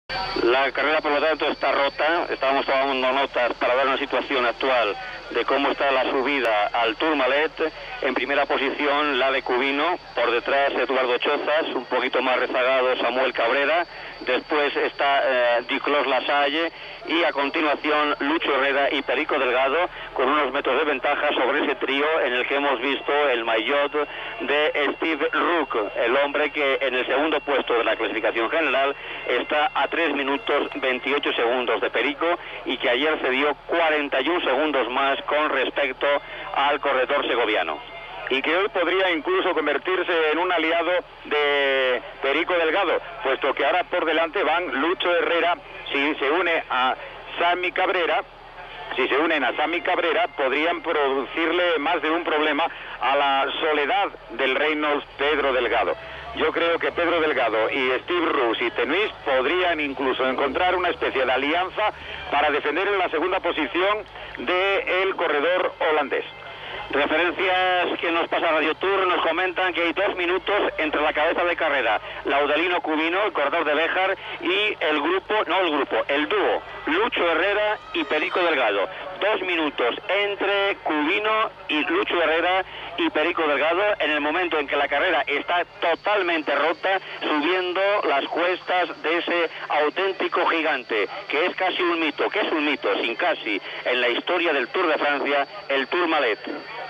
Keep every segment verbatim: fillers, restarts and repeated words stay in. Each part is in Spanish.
La carrera, por lo tanto, está rota. Estábamos tomando notas para dar una situación actual de cómo está la subida al Tourmalet. En primera posición, la de Cubino, por detrás Eduardo Chozas, un poquito más rezagado Samuel Cabrera, después está eh, Duclos Lasalle y a continuación Lucho Herrera y Perico Delgado, con unos metros de ventaja sobre ese trío en el que hemos visto el maillot de Steve Rook, el hombre que en el segundo puesto de la clasificación general está a tres minutos veintiocho segundos de Perico y que ayer cedió cuarenta y un segundos más con respecto al corredor segoviano. Y que hoy podría incluso convertirse en un aliado de Perico Delgado, puesto que ahora por delante van Lucho Herrera. Si se une a Sammy Cabrera, si se unen a Sammy Cabrera, podrían producirle más de un problema a la soledad del Reynolds Pedro Delgado. Yo creo que Pedro Delgado y Steve Roos y Tenuis podrían incluso encontrar una especie de alianza para defender en la segunda posición del corredor holandés. Referencias que nos pasa Radio Tour nos comentan que hay dos minutos entre la cabeza de carrera, Laudalino Cubino, el corredor de Béjar, y el grupo, no el grupo, el dúo, Lucho Herrera y Perico Delgado. Dos minutos entre Cubino y Lucho Herrera y Perico Delgado en el momento en que la carrera está totalmente rota, subiendo las cuestas de ese auténtico gigante, que es casi un mito, que es un mito, sin casi, en la historia del Tour de Francia, el Tourmalet.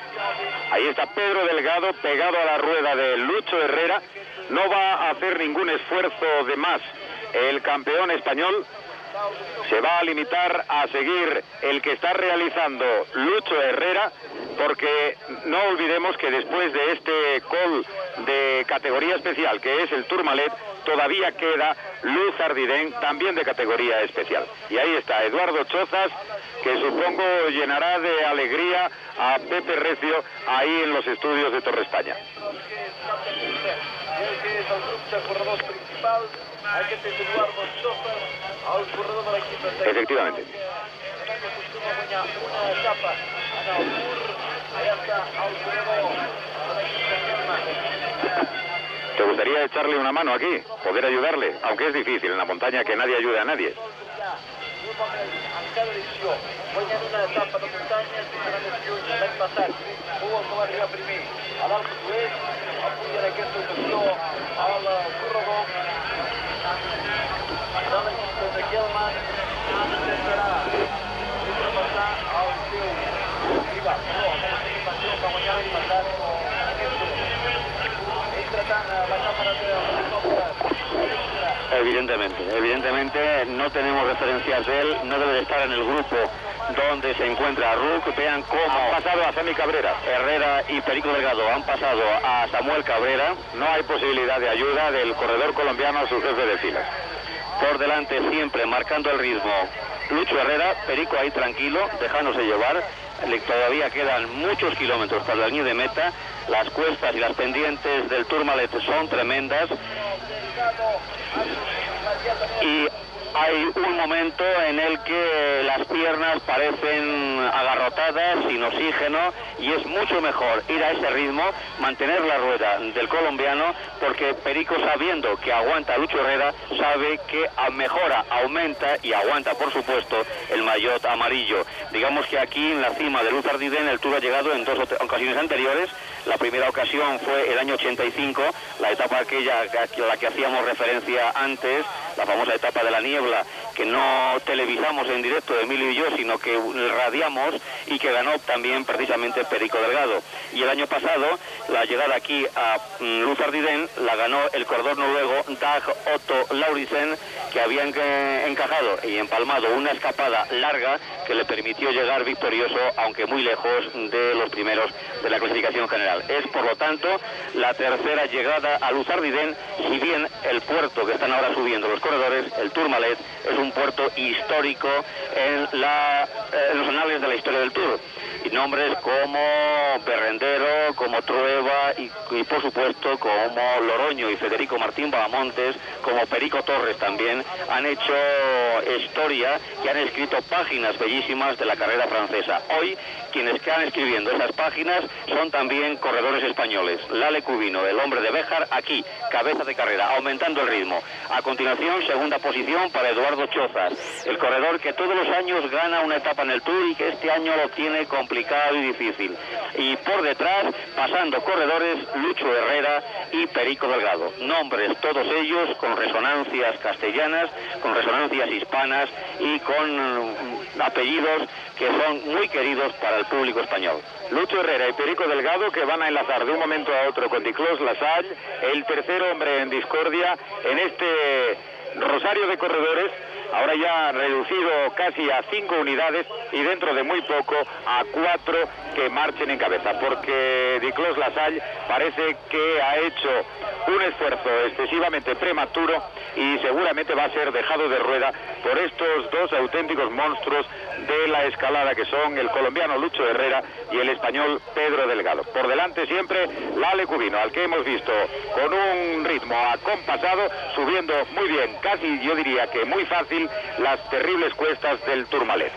Ahí está Pedro Delgado pegado a la rueda de Lucho Herrera. No va a hacer ningún esfuerzo de más el campeón español. Se va a limitar a seguir el que está realizando Lucho Herrera, porque no olvidemos que después de este col de categoría especial, que es el Tourmalet, todavía queda Luz Ardiden, también de categoría especial. Y ahí está Eduardo Chozas, que supongo llenará de alegría a Pepe Recio ahí en los estudios de Torre España. Efectivamente. ¿Te gustaría echarle una mano aquí? Poder ayudarle, aunque es difícil en la montaña que nadie ayude a nadie. Evidentemente, evidentemente no tenemos referencias de él, no debe de estar en el grupo donde se encuentra Rook. Vean cómo han pasado a Sammy Cabrera. Herrera y Perico Delgado han pasado a Samuel Cabrera. No hay posibilidad de ayuda del corredor colombiano a su jefe de filas. Por delante siempre marcando el ritmo Lucho Herrera, Perico ahí tranquilo, dejándose llevar. Le todavía quedan muchos kilómetros para la línea de meta. Las cuestas y las pendientes del Tourmalet son tremendas. Y hay un momento en el que las piernas parecen agarrotadas, sin oxígeno, y es mucho mejor ir a ese ritmo, mantener la rueda del colombiano, porque Perico, sabiendo que aguanta a Lucho Herrera, sabe que mejora, aumenta y aguanta, por supuesto, el maillot amarillo. Digamos que aquí en la cima de Luz Ardiden el Tour ha llegado en dos ocasiones anteriores. La primera ocasión fue el año ochenta y cinco, la etapa aquella a la que hacíamos referencia antes, la famosa etapa de la niebla, que no televisamos en directo Emilio y yo, sino que radiamos, y que ganó también precisamente Perico Delgado. Y el año pasado, la llegada aquí a Luz Ardiden la ganó el corredor noruego Dag Otto Lauritzen, que había encajado y empalmado una escapada larga que le permitió llegar victorioso, aunque muy lejos de los primeros de la clasificación general. Es, por lo tanto, la tercera llegada a Luz Ardiden, si bien el puerto que están ahora subiendo los corredores, el Tourmalet, es un puerto histórico en, la, en los anales de la historia del Tour. y nombres como Berrendero, como Trueba y, y por supuesto como Loroño y Federico Martín Bahamontes, como Perico Torres también, han hecho historia y han escrito páginas bellísimas de la carrera francesa. Hoy quienes están escribiendo esas páginas son también corredores españoles. Lale Cubino, el hombre de Béjar, aquí, cabeza de carrera, aumentando el ritmo. A continuación, segunda posición para Eduardo Chozas, el corredor que todos los años gana una etapa en el Tour y que este año lo tiene complicado y difícil. Y por detrás, pasando corredores, Lucho Herrera y Perico Delgado. Nombres todos ellos con resonancias castellanas, con resonancias hispanas y con apellidos que son muy queridos para el público español. Lucho Herrera y Perico Delgado, que van a enlazar de un momento a otro con Diclos Lasalle, el tercer hombre en discordia en este rosario de corredores, ahora ya reducido casi a cinco unidades y dentro de muy poco a cuatro que marchen en cabeza, porque Diclos Lasalle parece que ha hecho un esfuerzo excesivamente prematuro y seguramente va a ser dejado de rueda por estos dos auténticos monstruos de la escalada, que son el colombiano Lucho Herrera y el español Pedro Delgado. Por delante siempre Lale Cubino, al que hemos visto con un ritmo acompasado, subiendo muy bien, casi yo diría que muy fácil, las terribles cuestas del Tourmalet.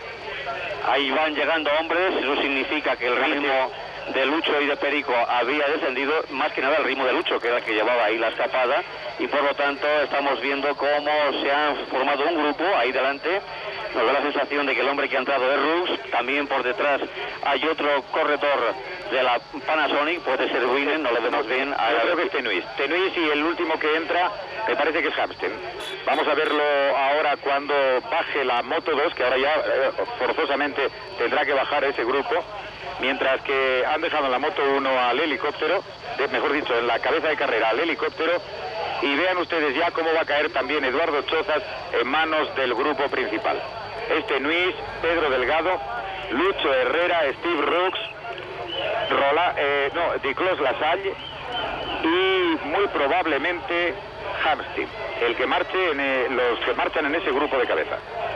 Ahí van llegando hombres, eso significa que el ritmo de Lucho y de Perico había descendido, más que nada el ritmo de Lucho, que era el que llevaba ahí la escapada, y por lo tanto estamos viendo cómo se ha formado un grupo ahí delante. Nos da la sensación de que el hombre que ha entrado es Rux, también por detrás hay otro corredor de la Panasonic, puede ser Winen, no lo vemos bien. Yo creo que es Tenuis. Tenuis, y el último que entra me parece que es Hamsten. Vamos a verlo ahora cuando baje la Moto dos, que ahora ya eh, forzosamente tendrá que bajar ese grupo, mientras que han dejado en la Moto uno al helicóptero, de, mejor dicho, en la cabeza de carrera al helicóptero, y vean ustedes ya cómo va a caer también Eduardo Chozas en manos del grupo principal. Este Nuis, Pedro Delgado, Lucho Herrera, Steve Rux, Rola, eh, no, Diclos Lasalle y muy probablemente Hamstin, el que marche en, eh, los que marchan en ese grupo de cabeza.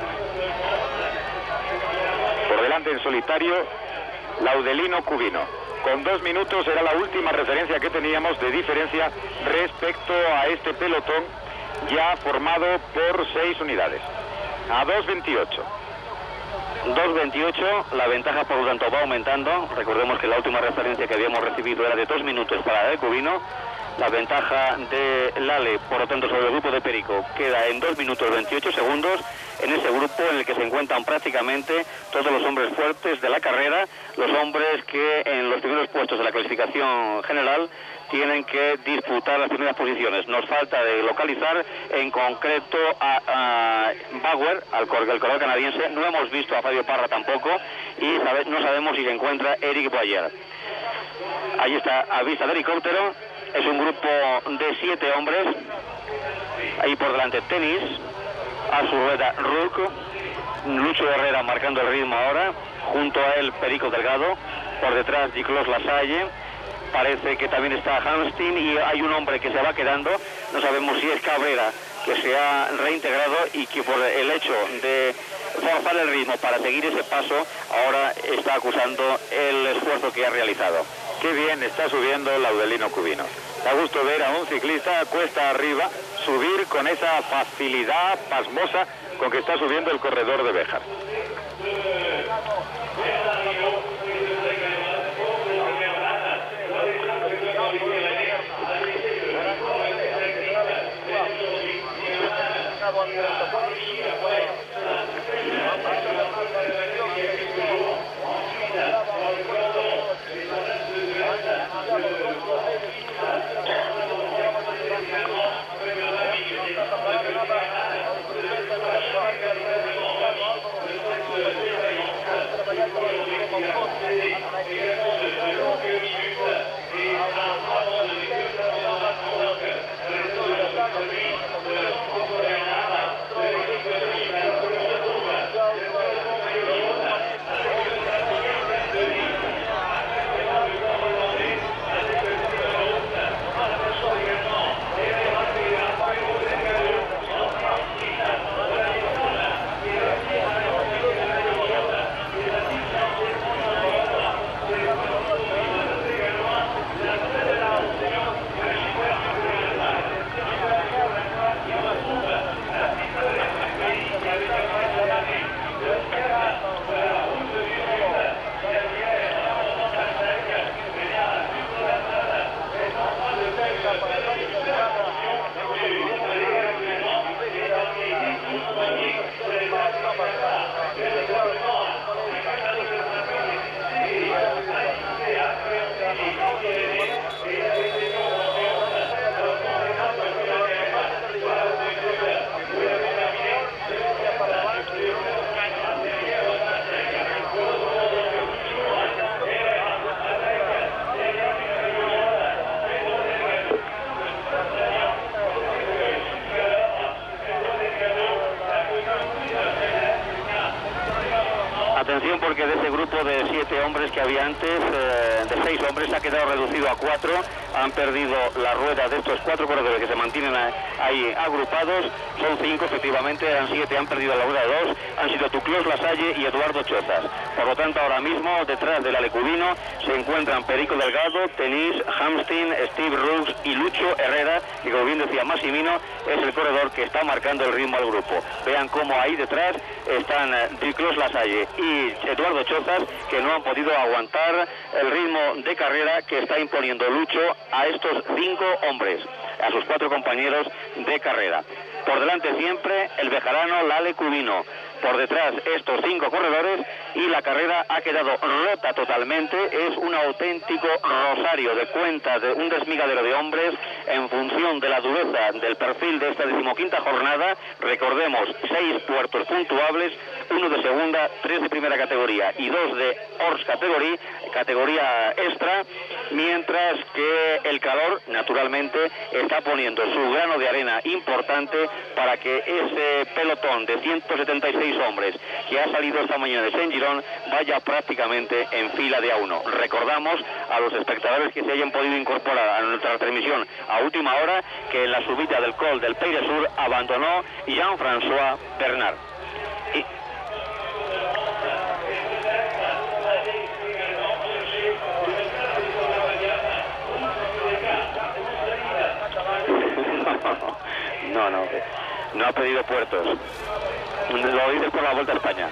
Por delante en solitario, Laudelino Cubino. Con dos minutos era la última referencia que teníamos de diferencia respecto a este pelotón ya formado por seis unidades. A dos veintiocho. dos veintiocho, la ventaja por lo tanto va aumentando. Recordemos que la última referencia que habíamos recibido era de dos minutos para el Cubino. La ventaja de Lale, por lo tanto, sobre el grupo de Perico, queda en dos minutos veintiocho segundos, en ese grupo en el que se encuentran prácticamente todos los hombres fuertes de la carrera, los hombres que en los primeros puestos de la clasificación general tienen que disputar las primeras posiciones. Nos falta de localizar en concreto a, a Bauer, al corredor canadiense. No hemos visto a Fabio Parra tampoco y sabe, no sabemos si se encuentra Eric Boyer. Ahí está, a vista de helicóptero. Es un grupo de siete hombres. Ahí por delante Tenis, a su rueda Rook, Lucho Herrera marcando el ritmo ahora, junto a él Perico Delgado, por detrás Diclos Lasalle, parece que también está Hamstin y hay un hombre que se va quedando, no sabemos si es Cabrera, que se ha reintegrado y que por el hecho de forzar el ritmo para seguir ese paso, ahora está acusando el esfuerzo que ha realizado. Qué bien está subiendo Laudelino Cubino. Da gusto ver a un ciclista cuesta arriba subir con esa facilidad pasmosa con que está subiendo el corredor de Béjar. Atención, porque de ese grupo de siete hombres que había antes, eh, de seis hombres, ha quedado reducido a cuatro. Han perdido la rueda de estos cuatro corredores que se mantienen ahí agrupados. Son cinco, efectivamente, eran siete, han perdido la rueda de dos. Han sido Duclos, Lasalle y Eduardo Chozas. Por lo tanto, ahora mismo, detrás del alecubino, se encuentran Perico Delgado, Tenis, Hamstin, Steve Rooks y Lucho Herrera, que, como bien decía Massimino, es el corredor que está marcando el ritmo al grupo. Vean cómo ahí detrás están Duclos, Lasalle y Eduardo Chozas, que no han podido aguantar el ritmo de carrera que está imponiendo Lucho a estos cinco hombres, a sus cuatro compañeros de carrera. Por delante siempre el bejarano Lale Cubino, por detrás estos cinco corredores, y la carrera ha quedado rota totalmente. Es un auténtico rosario de cuentas, de un desmigadero de hombres en función de la dureza del perfil de esta decimoquinta jornada. Recordemos, seis puertos puntuables, uno de segunda, tres de primera categoría y dos de Ors categoría, categoría extra, mientras que el calor, naturalmente, está poniendo su grano de arena importante para que ese pelotón de ciento setenta y seis hombres que ha salido esta mañana de Saint-Girón vaya prácticamente en fila de a uno. Recordamos a los espectadores que se hayan podido incorporar a nuestra transmisión a última hora que en la subida del col del Peire Sur abandonó Jean-François Bernard. Y... No, no, no ha pedido puertos. Lo dices por la Vuelta a España.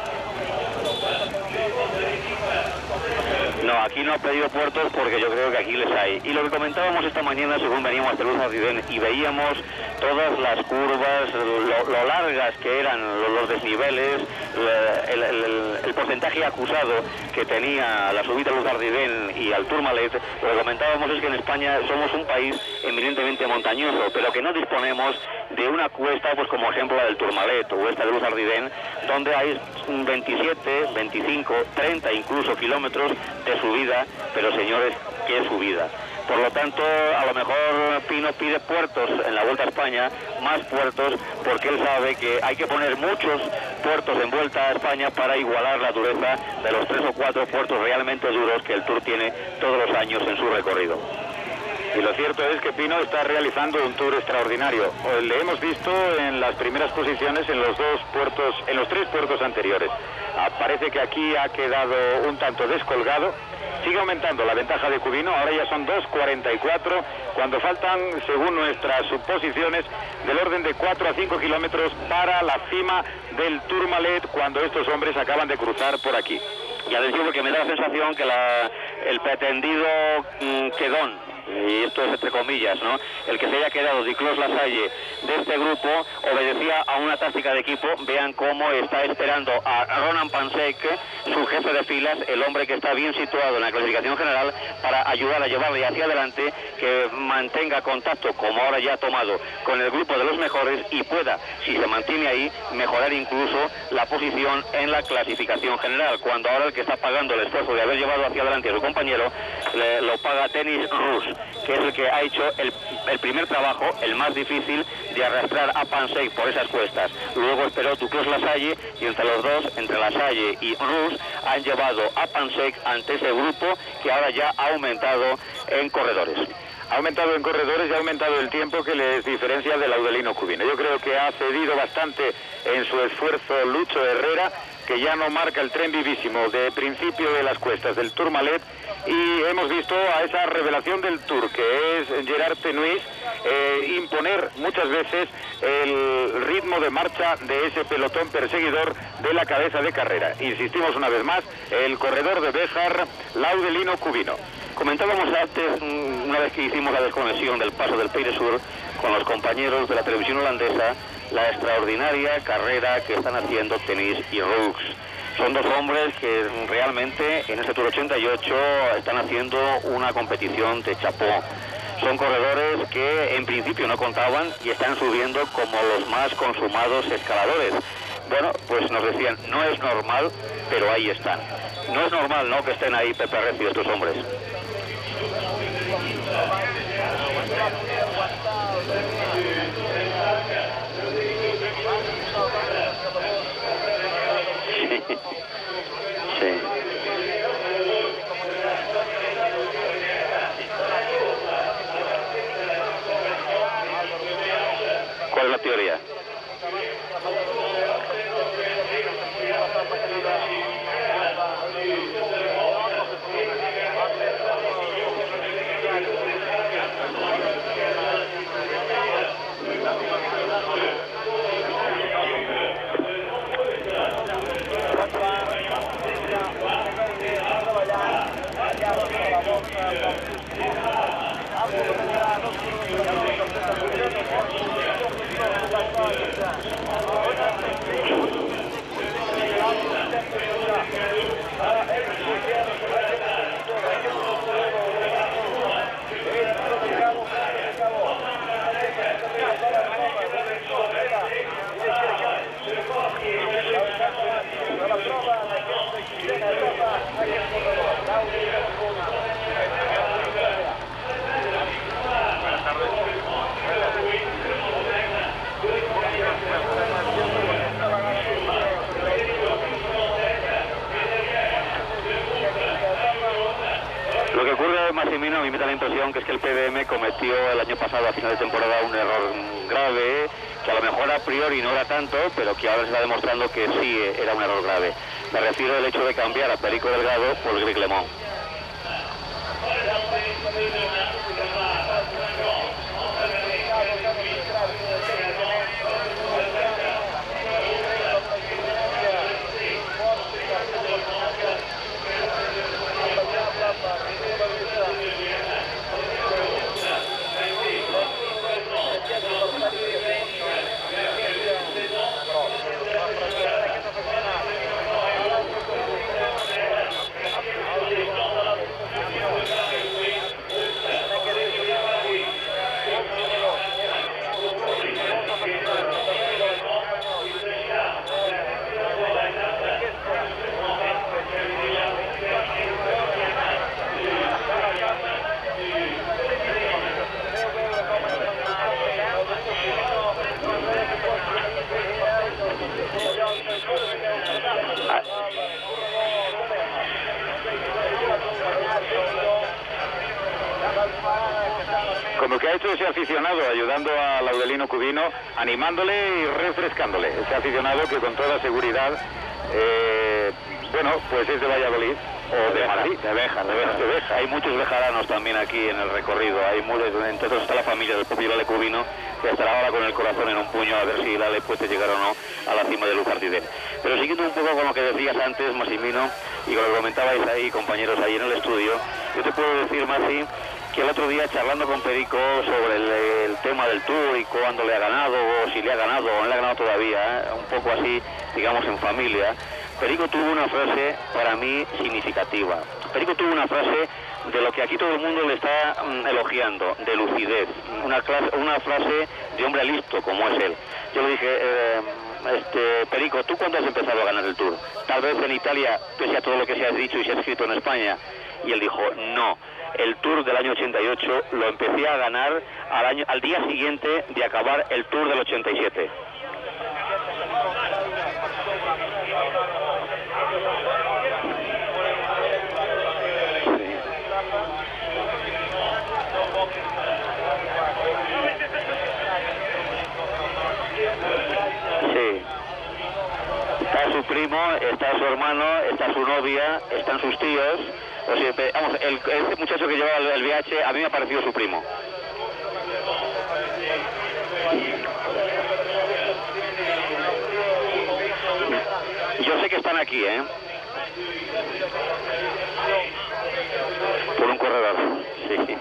No, aquí no ha pedido puertos porque yo creo que aquí les hay. Y lo que comentábamos esta mañana según veníamos hasta Luz Ardiden y veíamos todas las curvas, lo, lo largas que eran los desniveles, el, el, el, el porcentaje acusado que tenía la subida a Luz Ardiden y al Tourmalet. Lo que comentábamos es que en España somos un país eminentemente montañoso, pero que no disponemos de una cuesta, pues como ejemplo la del Tourmalet o esta de Luz Ardiden, donde hay veintisiete, veinticinco, treinta incluso kilómetros de subida, pero señores, qué subida. Por lo tanto, a lo mejor Pino pide puertos en la Vuelta a España, más puertos, porque él sabe que hay que poner muchos puertos en Vuelta a España para igualar la dureza de los tres o cuatro puertos realmente duros que el Tour tiene todos los años en su recorrido. Y lo cierto es que Pino está realizando un tour extraordinario. Le hemos visto en las primeras posiciones en los dos puertos, en los tres puertos anteriores. Ah, parece que aquí ha quedado un tanto descolgado. Sigue aumentando la ventaja de Cubino, ahora ya son dos cuarenta y cuatro, cuando faltan, según nuestras suposiciones, del orden de cuatro a cinco kilómetros para la cima del Tourmalet, cuando estos hombres acaban de cruzar por aquí. Y atención, porque me da la sensación que la, el pretendido mmm, quedón, y esto es entre comillas, ¿no?, el que se haya quedado Duclos Lasalle de este grupo obedecía a una táctica de equipo. Vean cómo está esperando a Ronan Pansek, su jefe de filas, el hombre que está bien situado en la clasificación general, para ayudar a llevarle hacia adelante, que mantenga contacto, como ahora ya ha tomado, con el grupo de los mejores y pueda, si se mantiene ahí, mejorar incluso la posición en la clasificación general, cuando ahora el que está pagando el esfuerzo de haber llevado hacia adelante a su compañero le, lo paga Tenis Rus, que es el que ha hecho el, el primer trabajo, el más difícil, de arrastrar a Pansek por esas cuestas. Luego esperó Duclos Lasalle y entre los dos, entre Lasalle y Rus, han llevado a Pansek ante ese grupo que ahora ya ha aumentado en corredores. Ha aumentado en corredores y ha aumentado el tiempo que les diferencia del Laudelino Cubino. Yo creo que ha cedido bastante en su esfuerzo Lucho Herrera, que ya no marca el tren vivísimo de principio de las cuestas del Tourmalet, y hemos visto a esa revelación del Tour, que es Gerard Tenuis, eh, imponer muchas veces el ritmo de marcha de ese pelotón perseguidor de la cabeza de carrera. Insistimos una vez más, el corredor de Béjar, Laudelino Cubino. Comentábamos antes, una vez que hicimos la desconexión del paso del Peire Sur con los compañeros de la televisión holandesa, la extraordinaria carrera que están haciendo Tenis y Rooks. Son dos hombres que realmente en este Tour ochenta y ocho están haciendo una competición de chapó. Son corredores que en principio no contaban y están subiendo como los más consumados escaladores. Bueno, pues nos decían, no es normal, pero ahí están. No es normal, ¿no?, que estén ahí Pepe Recio estos hombres. impresión que es que el P D M cometió el año pasado, a final de temporada, un error grave, que a lo mejor a priori no era tanto, pero que ahora se está demostrando que sí era un error grave. Me refiero al hecho de cambiar a Perico Delgado por Greg LeMond. Como que ha hecho ese aficionado, ayudando a Laudelino Cubino, animándole y refrescándole. Ese aficionado que con toda seguridad, eh, bueno, pues es de Valladolid o de Madrid. De Béjar, de Béjar, de Béjar. Hay muchos bejaranos también aquí en el recorrido. Hay muchos, entre otros está la familia del propio Lale Cubino, que estará ahora con el corazón en un puño a ver si Lale puede llegar o no a la cima de Lujartiden. Pero siguiendo un poco con lo que decías antes, Massimino, y con lo que comentabais ahí, compañeros, ahí en el estudio, yo te puedo decir, Masi, que el otro día charlando con Perico sobre el, el tema del Tour y cuándo le ha ganado, o si le ha ganado o no le ha ganado todavía, ¿eh? Un poco así, digamos, en familia, Perico tuvo una frase para mí significativa. Perico tuvo una frase de lo que aquí todo el mundo le está mm, elogiando, de lucidez, una, clase, una frase de hombre listo como es él. Yo le dije, eh, este, Perico, ¿tú cuándo has empezado a ganar el Tour? Tal vez en Italia, pese a todo lo que se ha dicho y se ha escrito en España. Y él dijo, no, el Tour del año ochenta y ocho lo empecé a ganar al, año, al día siguiente de acabar el Tour del ochenta y siete. Sí. Está su primo, está su hermano, está su novia, están sus tíos. O sea, vamos, el, este muchacho que lleva el, el V H, a mí me ha parecido su primo. Yo sé que están aquí, ¿eh? Por un corredor, sí.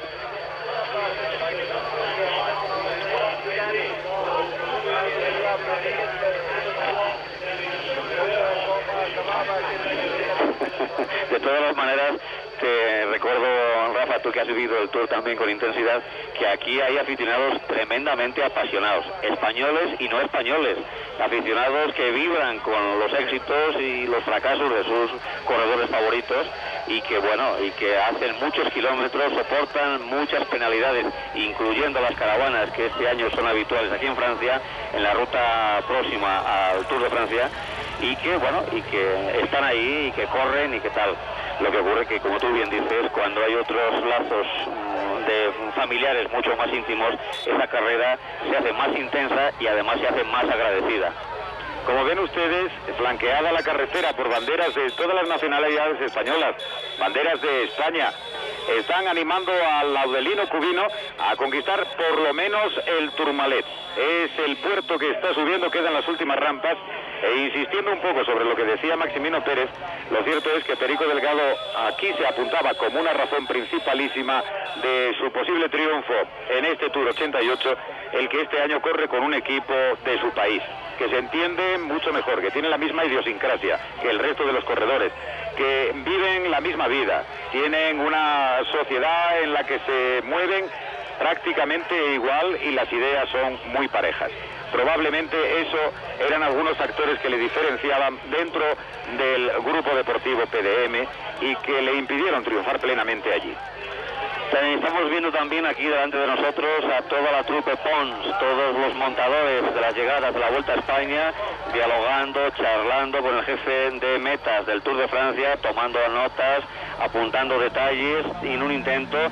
De todas las maneras, te recuerdo, Rafa, tú que has vivido el Tour también con intensidad, que aquí hay aficionados tremendamente apasionados, españoles y no españoles, aficionados que vibran con los éxitos y los fracasos de sus corredores favoritos y que, bueno, y que hacen muchos kilómetros, soportan muchas penalidades, incluyendo las caravanas que este año son habituales aquí en Francia, en la ruta próxima al Tour de Francia, y que, bueno, y que están ahí y que corren y que tal. Lo que ocurre que, como tú bien dices, cuando hay otros lazos de familiares mucho más íntimos, esa carrera se hace más intensa y además se hace más agradecida. Como ven ustedes, flanqueada la carretera por banderas de todas las nacionalidades españolas, banderas de España, están animando al Laudelino Cubino a conquistar por lo menos el Tourmalet. Es el puerto que está subiendo, quedan las últimas rampas, e insistiendo un poco sobre lo que decía Maximino Pérez, lo cierto es que Perico Delgado aquí se apuntaba como una razón principalísima de su posible triunfo en este Tour ochenta y ocho, el que este año corre con un equipo de su país, que se entiende mucho mejor, que tiene la misma idiosincrasia que el resto de los corredores, que viven la misma vida, tienen una sociedad en la que se mueven prácticamente igual y las ideas son muy parejas. Probablemente eso eran algunos factores que le diferenciaban dentro del grupo deportivo P D M y que le impidieron triunfar plenamente allí. Estamos viendo también aquí delante de nosotros a toda la trupe Pons, todos los montadores de las llegadas de la Vuelta a España, dialogando, charlando con el jefe de metas del Tour de Francia, tomando notas, apuntando detalles, en un intento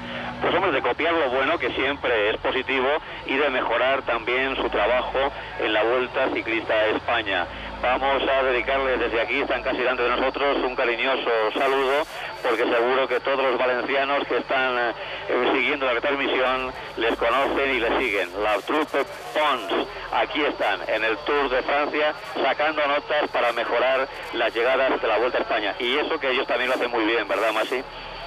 pues hombre, de copiar lo bueno, que siempre es positivo, y de mejorar también su trabajo en la Vuelta Ciclista a España. Vamos a dedicarles desde aquí, están casi delante de nosotros, un cariñoso saludo, porque seguro que todos los valencianos que están eh, siguiendo la retransmisión les conocen y les siguen. La Troupe Pons, aquí están, en el Tour de Francia, sacando notas para mejorar las llegadas de la Vuelta a España. Y eso que ellos también lo hacen muy bien, ¿verdad, Masi?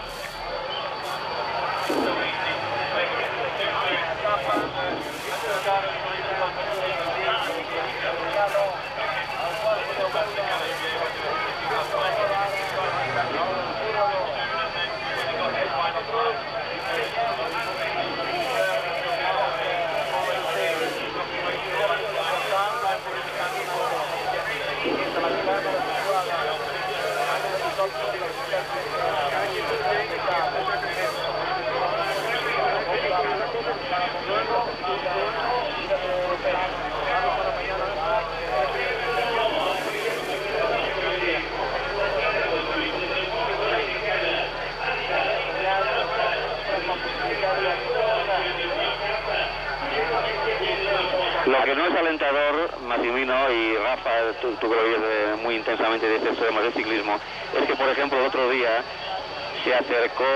Lo que no es alentador, Massimino y Rafa, tú, tú que lo vives muy intensamente de estos temas de ciclismo, es que, por ejemplo, el otro día se acercó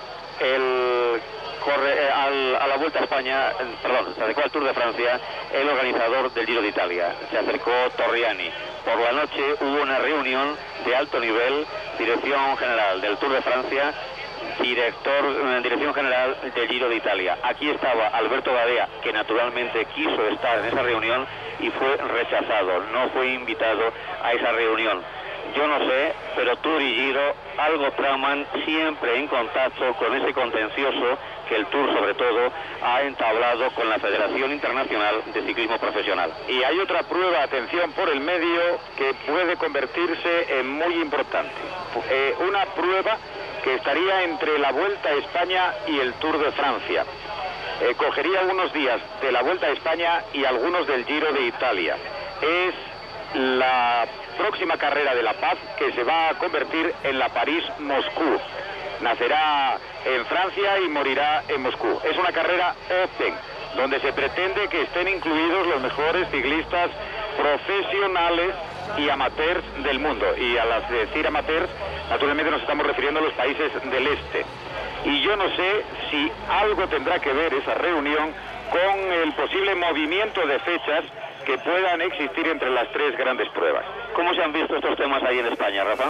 el corre, al, a la Vuelta a España, perdón, se acercó al Tour de Francia el organizador del Giro de Italia, se acercó Torriani. Por la noche hubo una reunión de alto nivel, dirección general del Tour de Francia, director, dirección general del Giro de Italia. Aquí estaba Alberto Badea, que naturalmente quiso estar en esa reunión y fue rechazado, no fue invitado a esa reunión. Yo no sé, pero Tour y Giro algo traman siempre en contacto con ese contencioso que el Tour, sobre todo, ha entablado con la Federación Internacional de Ciclismo Profesional. Y hay otra prueba, atención, por el medio, que puede convertirse en muy importante. Eh, una prueba que estaría entre la Vuelta a España y el Tour de Francia. Eh, cogería unos días de la Vuelta a España y algunos del Giro de Italia. Es la próxima carrera de la paz, que se va a convertir en la París-Moscú. Nacerá en Francia y morirá en Moscú. Es una carrera Open, donde se pretende que estén incluidos los mejores ciclistas profesionales y amateurs del mundo. Y al decir amateurs, naturalmente nos estamos refiriendo a los países del este. Y yo no sé si algo tendrá que ver esa reunión con el posible movimiento de fechas que puedan existir entre las tres grandes pruebas. ¿Cómo se han visto estos temas ahí en España, Rafa?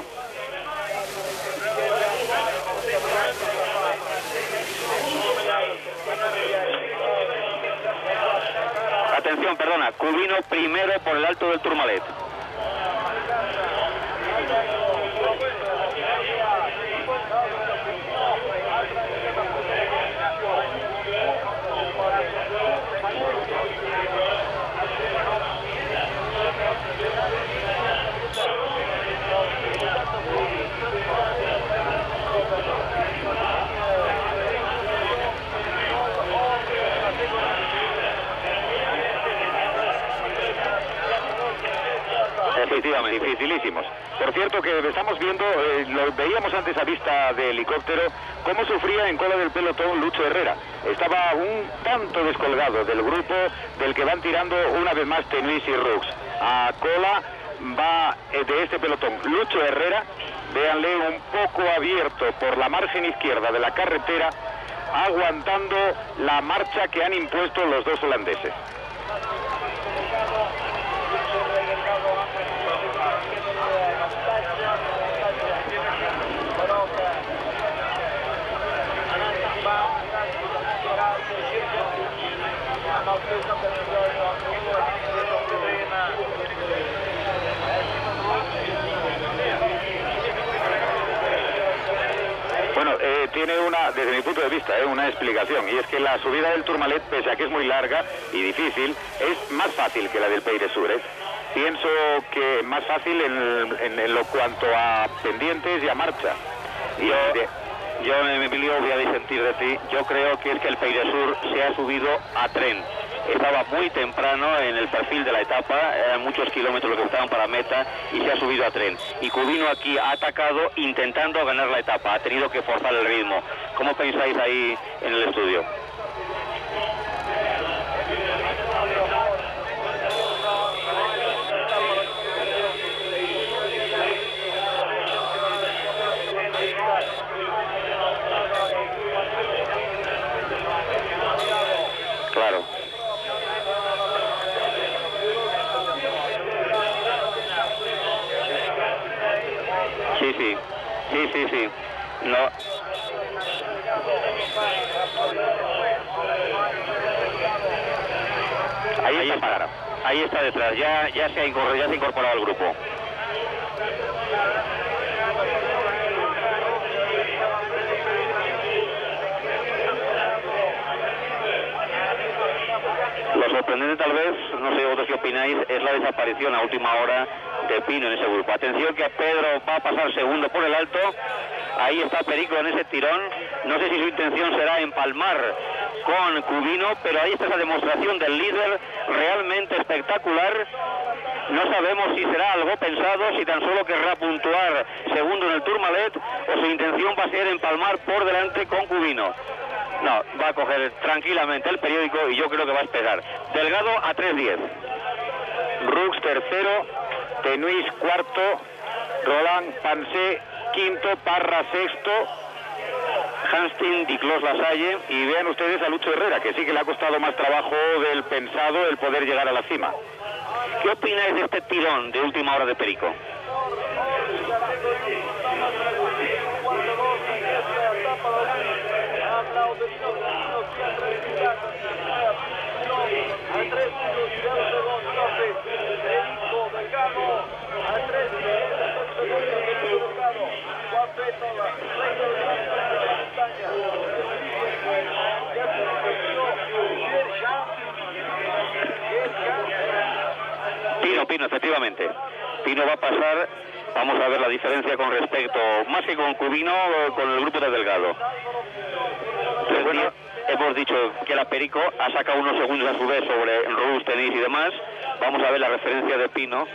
Atención, perdona, Cubino primero por el Alto del Tourmalet. Efectivamente, dificilísimos. Por cierto, que estamos viendo, eh, lo veíamos antes a vista de helicóptero, cómo sufría en cola del pelotón Lucho Herrera. Estaba un tanto descolgado del grupo del que van tirando una vez más Tenuis y Rux. A cola va eh, de este pelotón Lucho Herrera, véanle, un poco abierto por la margen izquierda de la carretera, aguantando la marcha que han impuesto los dos holandeses. Bueno, eh, tiene una, desde mi punto de vista, eh, una explicación, y es que la subida del Tourmalet, pese a que es muy larga y difícil, es más fácil que la del Pays de Sures. Pienso que más fácil en, en, en lo cuanto a pendientes y a marcha. Y yo, de, yo, Emilio, voy a disentir de ti. Yo creo que es que el Pays de Sures se ha subido a tren. Estaba muy temprano en el perfil de la etapa, eran muchos kilómetros los que estaban para meta, y se ha subido a tren. Y Cubino aquí ha atacado intentando ganar la etapa, ha tenido que forzar el ritmo. ¿Cómo pensáis ahí en el estudio? Claro. Sí, sí, sí, sí, sí. No. Ahí, ahí está, está, ahí está detrás, ya, ya, se ha incorporado, ya se ha incorporado al grupo. Lo sorprendente tal vez, no sé vosotros qué opináis, es la desaparición a última hora de Pino en ese grupo. Atención que Pedro va a pasar segundo por el alto. Ahí está Perico en ese tirón. No sé si su intención será empalmar con Cubino, pero ahí está esa demostración del líder realmente espectacular. No sabemos si será algo pensado, si tan solo querrá puntuar segundo en el Tourmalet, o su intención va a ser empalmar por delante con Cubino. No, va a coger tranquilamente el periódico y yo creo que va a esperar. Delgado a tres diez. Rux tercero, Tenuis cuarto, Roland Pansé quinto, Parra sexto, Hanstin, Diclos Lasalle. Y vean ustedes a Lucho Herrera, que sí que le ha costado más trabajo del pensado el poder llegar a la cima. ¿Qué opináis de este tirón de última hora de Perico? Pino, Pino, efectivamente. Pino va a pasar, vamos a ver la diferencia con respecto, más que con Cubino, con el grupo de Delgado. Entonces, bueno, hemos dicho que la Perico ha sacado unos segundos a su vez sobre Rus, Tenis y demás. Vamos a ver la referencia de Pino.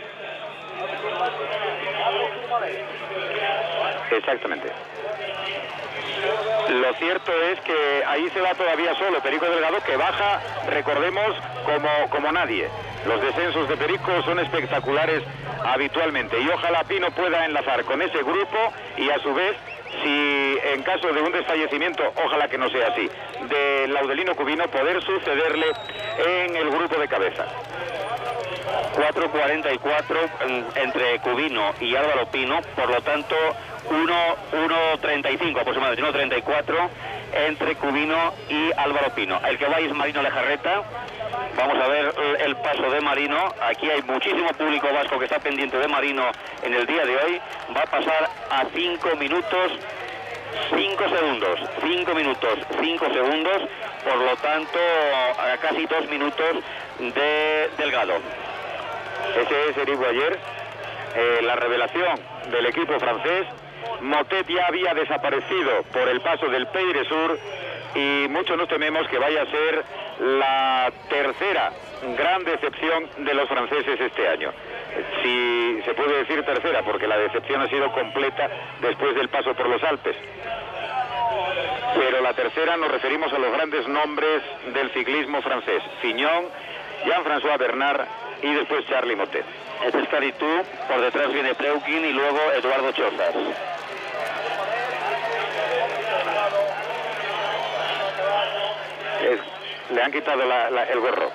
Exactamente. Lo cierto es que ahí se va todavía solo Perico Delgado, que baja, recordemos, como, como nadie. Los descensos de Perico son espectaculares habitualmente y ojalá Pino pueda enlazar con ese grupo y a su vez, si en caso de un desfallecimiento, ojalá que no sea así, de Laudelino Cubino, poder sucederle en el grupo de cabeza. cuatro cuarenta y cuatro entre Cubino y Álvaro Pino, por lo tanto uno treinta y cinco aproximadamente, uno treinta y cuatro entre Cubino y Álvaro Pino. El que va es Marino Lejarreta. Vamos a ver el paso de Marino. Aquí hay muchísimo público vasco que está pendiente de Marino en el día de hoy. Va a pasar a cinco minutos, cinco segundos, cinco minutos, cinco segundos, por lo tanto a casi dos minutos de Delgado. Ese es Eric Boyer, eh, la revelación del equipo francés. Motet ya había desaparecido por el paso del Pays Sur y mucho nos tememos que vaya a ser la tercera gran decepción de los franceses este año. Si se puede decir tercera, porque la decepción ha sido completa después del paso por los Alpes. Pero la tercera nos referimos a los grandes nombres del ciclismo francés: Fignon, Jean-François Bernard y después Charly Motet. Este es Caritú, por detrás viene Preukin y luego Eduardo Chozas. Es, le han quitado la, la, el gorro.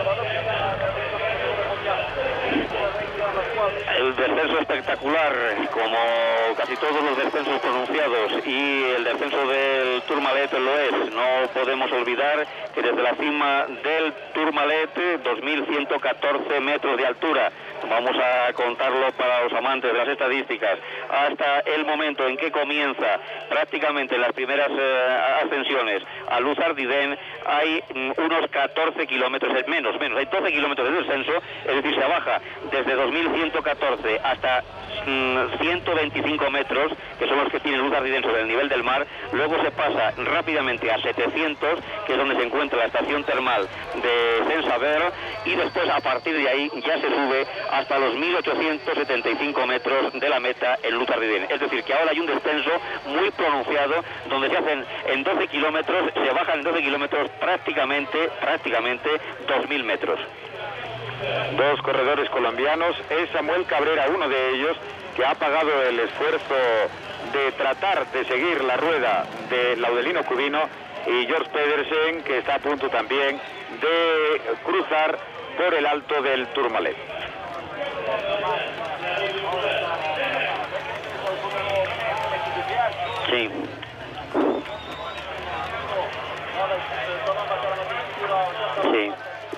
El descenso espectacular como casi todos los descensos pronunciados, y el descenso del Tourmalet lo es, no podemos olvidar que desde la cima del Tourmalet, dos mil ciento catorce metros de altura, vamos a contarlo para los amantes de las estadísticas, hasta el momento en que comienza prácticamente las primeras eh, ascensiones a Luz Ardiden, hay mm, unos catorce kilómetros, menos, menos, hay doce kilómetros de descenso, es decir, se baja desde dos mil ciento catorce hasta mm, ciento veinticinco metros, que son los que tiene Luz Ardiden sobre el nivel del mar, luego se pasa rápidamente a setecientos, que es donde se encuentra la estación termal de Saint-Sauveur, y después a partir de ahí ya se sube hasta los mil ochocientos setenta y cinco metros de la meta en Luz Ardiden. Es decir, que ahora hay un descenso muy pronunciado, donde se hacen en doce kilómetros, se bajan en doce kilómetros prácticamente, prácticamente dos mil metros. Dos corredores colombianos, es Samuel Cabrera, uno de ellos, que ha pagado el esfuerzo de tratar de seguir la rueda de Laudelino Cubino, y George Pedersen, que está a punto también de cruzar por el alto del Tourmalet. Sí. Sí.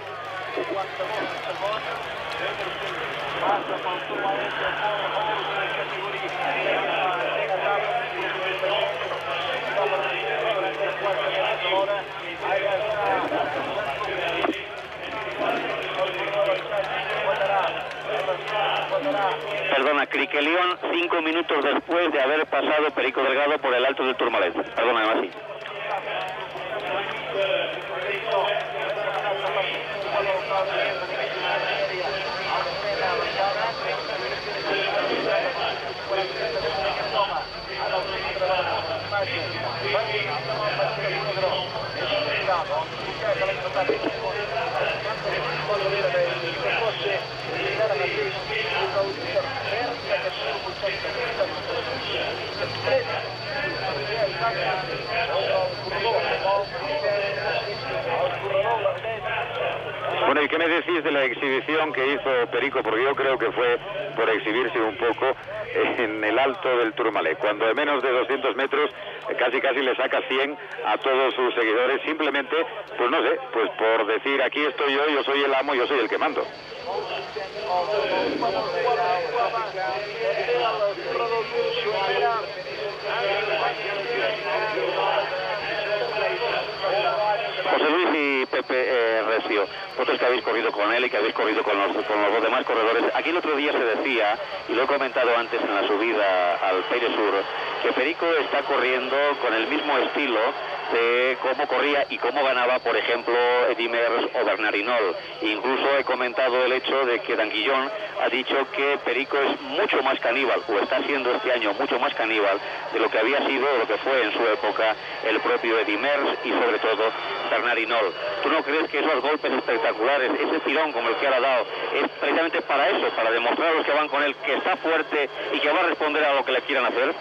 Perdona, Criquelión, cinco minutos después de haber pasado Perico Delgado por el alto del Tourmalet. Perdona, además sí. Bueno, ¿y qué me decís de la exhibición que hizo Perico? Porque yo creo que fue por exhibirse un poco en el alto del Tourmalet, cuando de menos de doscientos metros casi casi le saca cien a todos sus seguidores, simplemente, pues no sé, pues por decir aquí estoy yo, yo soy el amo, yo soy el que mando. José Luis y Pepe eh, Recio, vosotros que habéis corrido con él y que habéis corrido con los, con los demás corredores, aquí el otro día se decía, y lo he comentado antes en la subida al Peire Sur, que Perico está corriendo con el mismo estilo de cómo corría y cómo ganaba, por ejemplo, Eddy Merckx o Bernard Hinault. Incluso he comentado el hecho de que Danguillon ha dicho que Perico es mucho más caníbal, o está siendo este año mucho más caníbal de lo que había sido, o lo que fue en su época, el propio Eddy Merckx y sobre todo Bernard Hinault. ¿Tú no crees que esos golpes espectaculares, ese tirón como el que ha dado, es precisamente para eso, para demostrar a los que van con él que está fuerte y que va a responder a lo que le quieran hacer?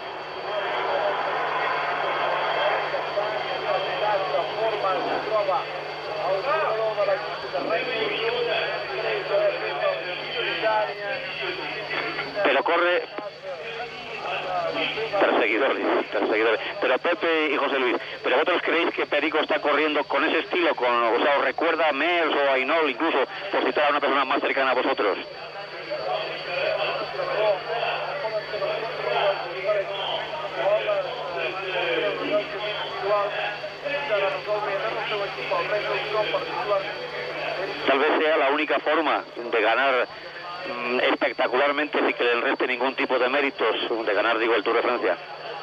Pero corre perseguidores, perseguidores. Pero Pepe y José Luis, ¿pero vosotros creéis que Perico está corriendo con ese estilo? Con, o sea, ¿os recuerda a Merckx o a Hinault, incluso por citar a una persona más cercana a vosotros? Tal vez sea la única forma de ganar mmm, espectacularmente, sin que le reste ningún tipo de méritos, de ganar, digo, el Tour de Francia.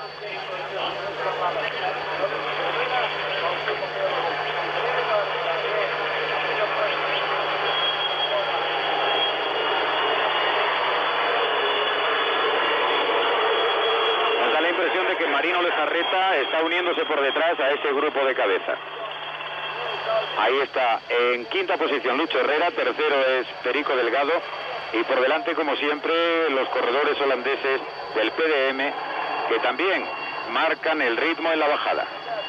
Nos da la impresión de que Marino Lejarreta está uniéndose por detrás a ese grupo de cabeza. Ahí está, en quinta posición Lucho Herrera, tercero es Perico Delgado, y por delante, como siempre, los corredores holandeses del P D M, que también marcan el ritmo en la bajada.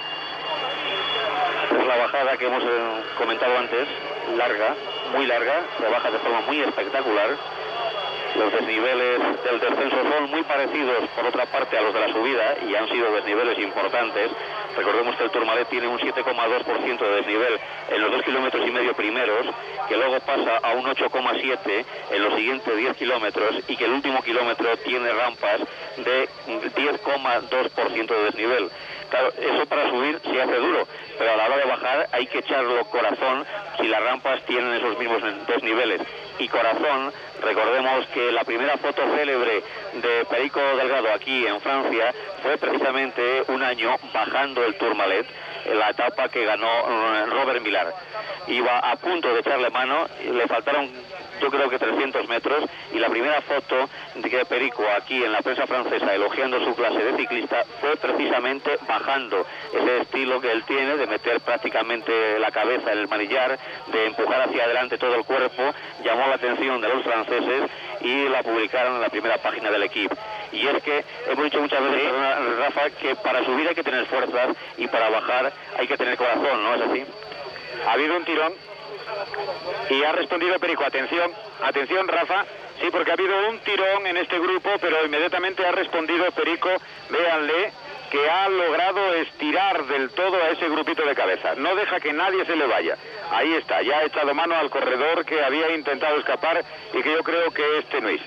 Es la bajada que hemos eh, comentado antes, larga, muy larga, se baja de forma muy espectacular. Los desniveles del descenso son muy parecidos, por otra parte, a los de la subida, y han sido desniveles importantes. Recordemos que el Tourmalet tiene un siete coma dos por ciento de desnivel en los dos kilómetros y medio primeros, que luego pasa a un ocho coma siete en los siguientes diez kilómetros, y que el último kilómetro tiene rampas de diez coma dos por ciento de desnivel. Claro, eso para subir se hace duro, pero a la hora de bajar hay que echarlo corazón si las rampas tienen esos mismos desniveles. Y corazón, recordemos que la primera foto célebre de Perico Delgado aquí en Francia fue precisamente un año bajando el Tourmalet, en la etapa que ganó Robert Millar. Iba a punto de echarle mano, le faltaron yo creo que trescientos metros, y la primera foto de que Perico aquí en la prensa francesa elogiando su clase de ciclista fue precisamente bajando, ese estilo que él tiene de meter prácticamente la cabeza en el manillar, de empujar hacia adelante todo el cuerpo, llamó la atención de los franceses y la publicaron en la primera página del equipo. Y es que hemos dicho muchas veces, perdona, Rafa, que para subir hay que tener fuerzas y para bajar hay que tener corazón, ¿no es así? Ha habido un tirón y ha respondido Perico. Atención, atención Rafa, sí, porque ha habido un tirón en este grupo, pero inmediatamente ha respondido Perico, véanle, que ha logrado estirar del todo a ese grupito de cabeza. No deja que nadie se le vaya. Ahí está, ya ha echado mano al corredor que había intentado escapar y que yo creo que es Tenuis.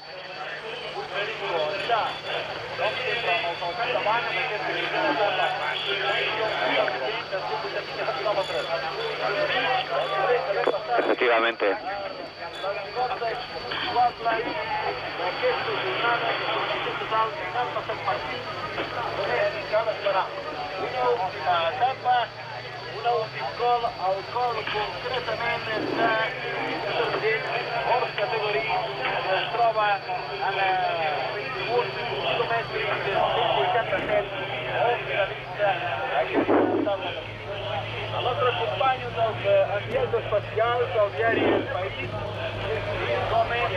Efectivamente. Una última gol al gol concretamente da hors categoria, es troba a la últim quilòmetre de cent vuitanta-set, on finalitza aquesta taula. El nostre company dels enviats especials del diari El País, Lluís Gómez,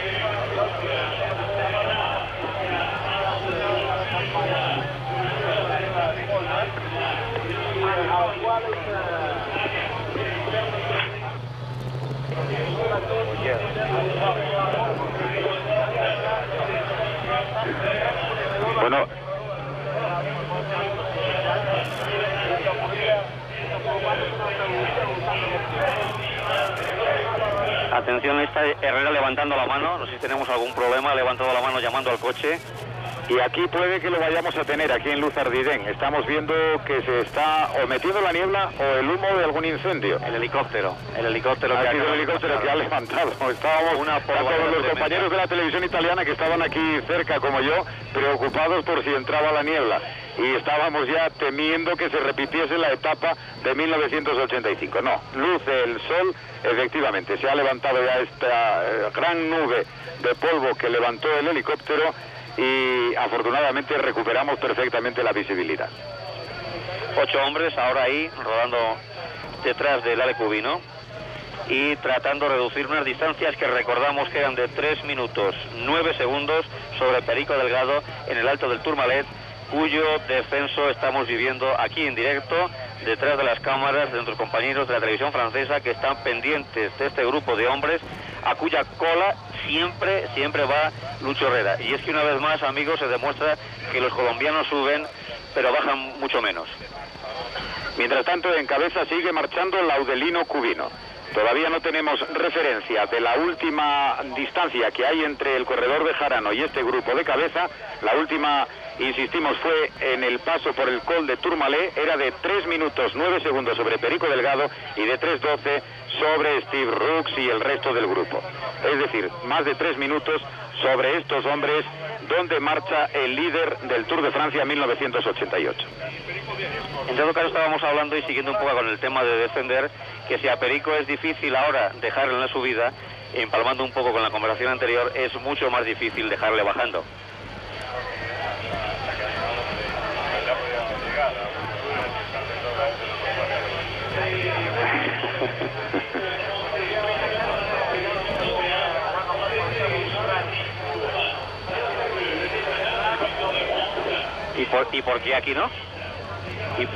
al qual Bueno, atención, está Herrera levantando la mano, no sé si tenemos algún problema, ha levantado la mano llamando al coche. y aquí puede que lo vayamos a tener, aquí en Luz Ardiden. Estamos viendo que se está o metiendo la niebla o el humo de algún incendio. El helicóptero, el helicóptero Ha que sido el helicóptero que ha levantado. Estábamos Una con los compañeros de la televisión italiana que estaban aquí cerca como yo, preocupados por si entraba la niebla. Y estábamos ya temiendo que se repitiese la etapa de mil novecientos ochenta y cinco. No, luce el sol, efectivamente. Se ha levantado ya esta eh, gran nube de polvo que levantó el helicóptero y afortunadamente recuperamos perfectamente la visibilidad. Ocho hombres ahora ahí rodando detrás del Ale Cubino y tratando de reducir unas distancias que recordamos que eran de tres minutos nueve segundos sobre Perico Delgado en el alto del Tourmalet, cuyo descenso estamos viviendo aquí en directo detrás de las cámaras de nuestros compañeros de la televisión francesa que están pendientes de este grupo de hombres a cuya cola siempre, siempre va Lucho Herrera. Y es que una vez más, amigos, se demuestra que los colombianos suben pero bajan mucho menos. Mientras tanto, en cabeza sigue marchando Laudelino Cubino. Todavía no tenemos referencia de la última distancia que hay entre el corredor de Jarano y este grupo de cabeza. La última, insistimos, fue en el paso por el Col de Tourmalet. Era de tres minutos nueve segundos sobre Perico Delgado y de tres doce sobre Steve Rooks y el resto del grupo. Es decir, más de tres minutos sobre estos hombres donde marcha el líder del Tour de Francia mil novecientos ochenta y ocho. En todo caso, estábamos hablando y siguiendo un poco con el tema de descender, que si a Perico es difícil ahora dejarle en la subida, empalmando un poco con la conversación anterior, es mucho más difícil dejarle bajando. ¿Y por, ¿Y por qué aquí no? Y...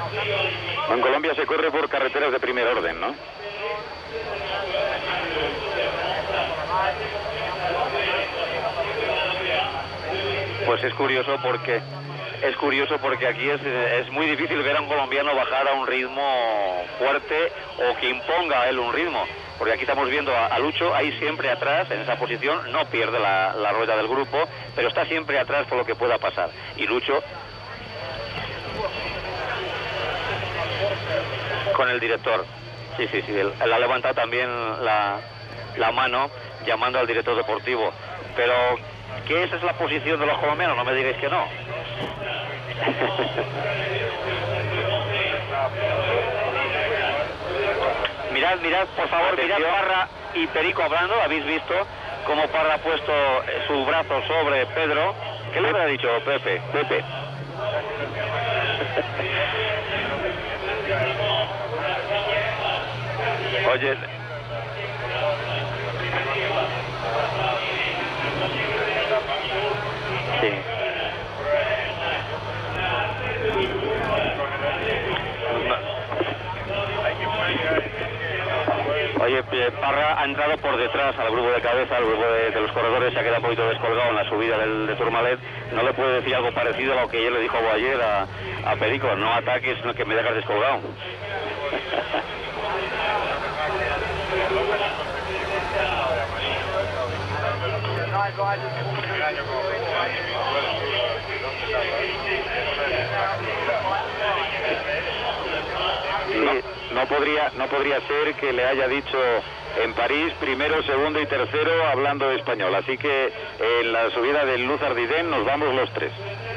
En Colombia se corre por carreteras de primer orden, ¿no? Pues es curioso porque es curioso porque aquí es, es muy difícil ver a un colombiano bajar a un ritmo fuerte o que imponga a él un ritmo, porque aquí estamos viendo a, a Lucho ahí siempre atrás en esa posición, no pierde la, la rueda del grupo, pero está siempre atrás por lo que pueda pasar, y Lucho con el director, sí, sí, sí, él, él ha levantado también la, la mano llamando al director deportivo, pero que esa es la posición de los colombianos, no me digáis que no. mirad, mirad, por favor, Atención. Mirad Parra y Perico hablando, habéis visto cómo Parra ha puesto su brazo sobre Pedro. ¿Qué le habrá dicho Pepe? Pepe. Oye, sí. Oye, Parra ha entrado por detrás al grupo de cabeza, al grupo de, de los corredores, se ha quedado un poquito descolgado en la subida del, de Tourmalet. No le puede decir algo parecido a lo que él le dijo ayer a, a Perico, no ataques, sino que me dejas descolgado. No, no podría, no podría ser que le haya dicho en París primero, segundo y tercero hablando español, así que en la subida del Luz Ardiden nos vamos los tres.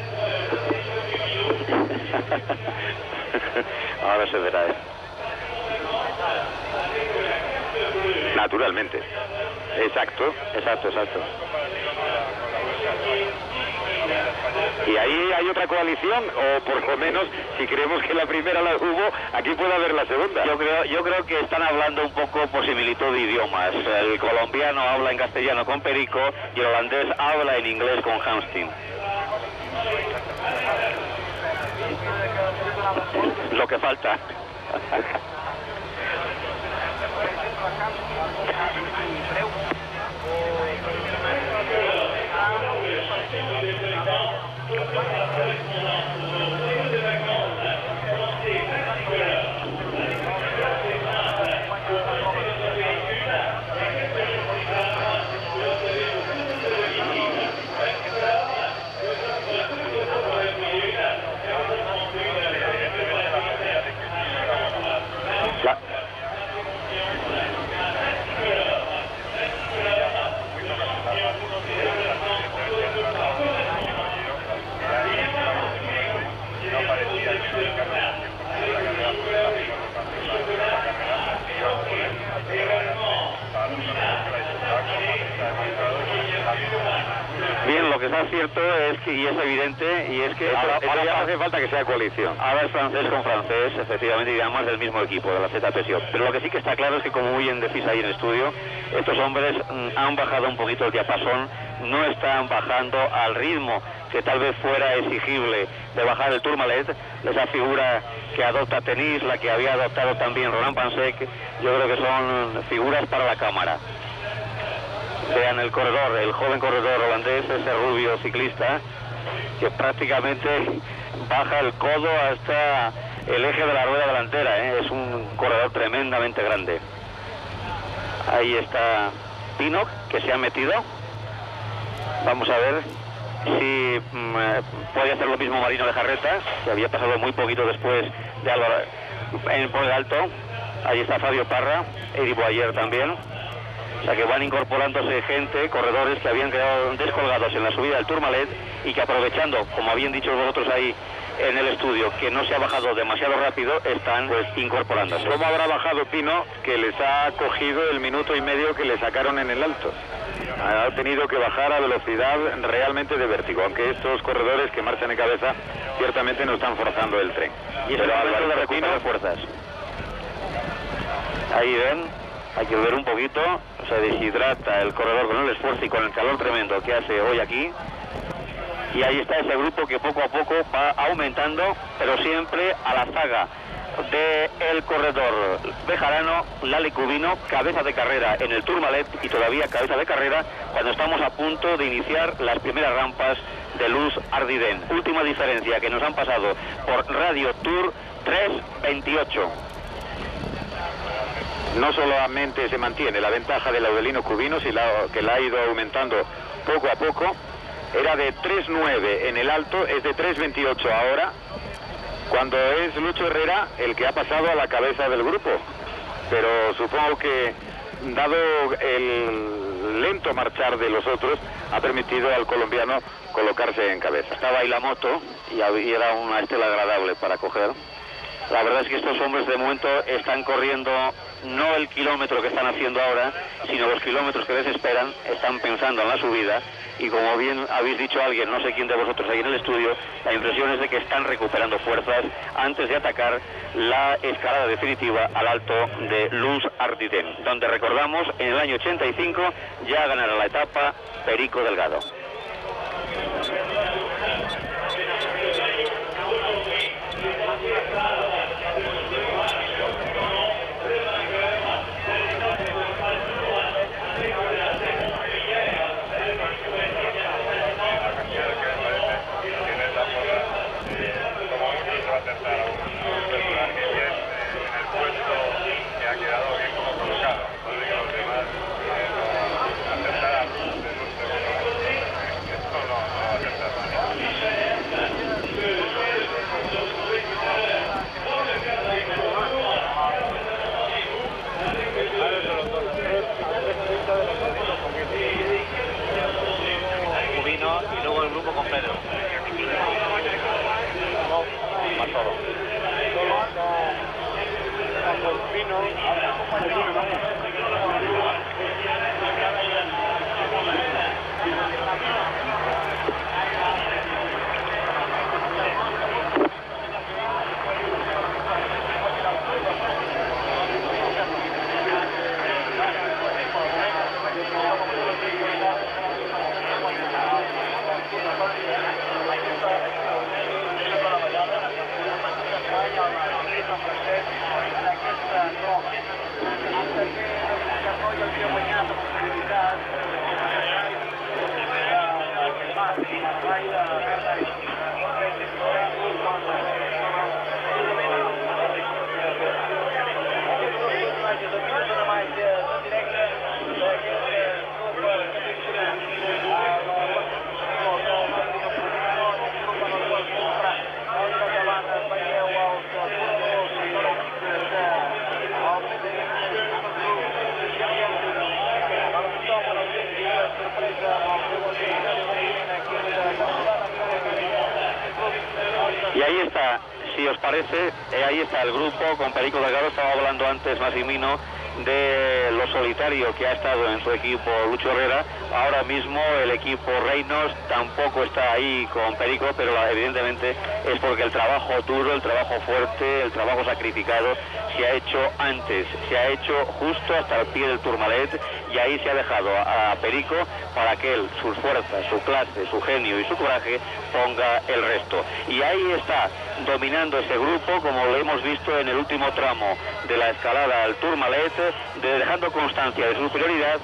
Ahora se verá, ¿eh? Naturalmente. Exacto, exacto, exacto. ¿Y ahí hay otra coalición? O por lo menos, si creemos que la primera la hubo, aquí puede haber la segunda. Yo creo, yo creo que están hablando un poco por similitud de idiomas. El colombiano habla en castellano con Perico y el holandés habla en inglés con Hamstin. Lo que falta. Bien, lo que está cierto es que, y es evidente, y es que Eso, ahora, eso ahora ya hace falta que sea coalición. Ahora es francés con francés, efectivamente, y además del mismo equipo, de la Z P S I O. Pero lo que sí que está claro es que, como muy bien decís ahí en el estudio, estos hombres mm, han bajado un poquito el diapasón, no están bajando al ritmo que tal vez fuera exigible de bajar el Tourmalet, esa figura que adopta Tenis, la que había adoptado también Roland Pansek, yo creo que son figuras para la cámara. Vean el corredor, el joven corredor holandés, ese rubio ciclista, que prácticamente baja el codo hasta el eje de la rueda delantera, ¿eh? Es un corredor tremendamente grande. Ahí está Pinnock, que se ha metido. Vamos a ver si mm, puede hacer lo mismo Marino de Jarreta, que había pasado muy poquito después de Álvaro en, por el alto. Ahí está Fabio Parra, Eddie Boyer también. O sea que van incorporándose gente, corredores que habían quedado descolgados en la subida del Tourmalet y que, aprovechando, como habían dicho vosotros ahí en el estudio, que no se ha bajado demasiado rápido, están pues incorporándose. ¿Cómo habrá bajado Pino, que les ha cogido el minuto y medio que le sacaron en el alto? Ha tenido que bajar a velocidad realmente de vértigo, aunque estos corredores que marchan en cabeza ciertamente no están forzando el tren. Y es el momento de recuperar fuerzas. Ahí ven. Hay que ver un poquito, se deshidrata el corredor con el esfuerzo y con el calor tremendo que hace hoy aquí. Y ahí está ese grupo que poco a poco va aumentando, pero siempre a la zaga del corredor bejarano, Lale Cubino, cabeza de carrera en el Tourmalet y todavía cabeza de carrera cuando estamos a punto de iniciar las primeras rampas de Luz Ardiden. Última diferencia que nos han pasado por Radio Tour, tres veintiocho. No solamente se mantiene la ventaja del Laudelino Cubino, sino que la ha ido aumentando poco a poco. Era de tres nueve en el alto, es de tres veintiocho ahora, cuando es Lucho Herrera el que ha pasado a la cabeza del grupo. Pero supongo que, dado el lento marchar de los otros, ha permitido al colombiano colocarse en cabeza. Estaba ahí la moto y era una estela agradable para coger. La verdad es que estos hombres de momento están corriendo no el kilómetro que están haciendo ahora, sino los kilómetros que les esperan. Están pensando en la subida y, como bien habéis dicho alguien, no sé quién de vosotros ahí en el estudio, la impresión es de que están recuperando fuerzas antes de atacar la escalada definitiva al alto de Luz Ardiden, donde, recordamos, en el año ochenta y cinco ya ganará la etapa Perico Delgado. Y luego el grupo con Pedro. Más todo. Y ahí está, si os parece, eh, ahí está el grupo con Perico Delgado. Estaba hablando antes Massimino de lo solitario que ha estado en su equipo Lucho Herrera. Ahora mismo el equipo Reinos tampoco está ahí con Perico, pero la, evidentemente es porque el trabajo duro, el trabajo fuerte, el trabajo sacrificado se ha hecho antes, se ha hecho justo hasta el pie del Tourmalet, y ahí se ha dejado a, a Perico para que él, sus fuerzas, su clase, su genio y su coraje ponga el resto. Y ahí está, dominando ese grupo, como lo hemos visto en el último tramo de la escalada al Tourmalet, de, dejando constancia de su superioridad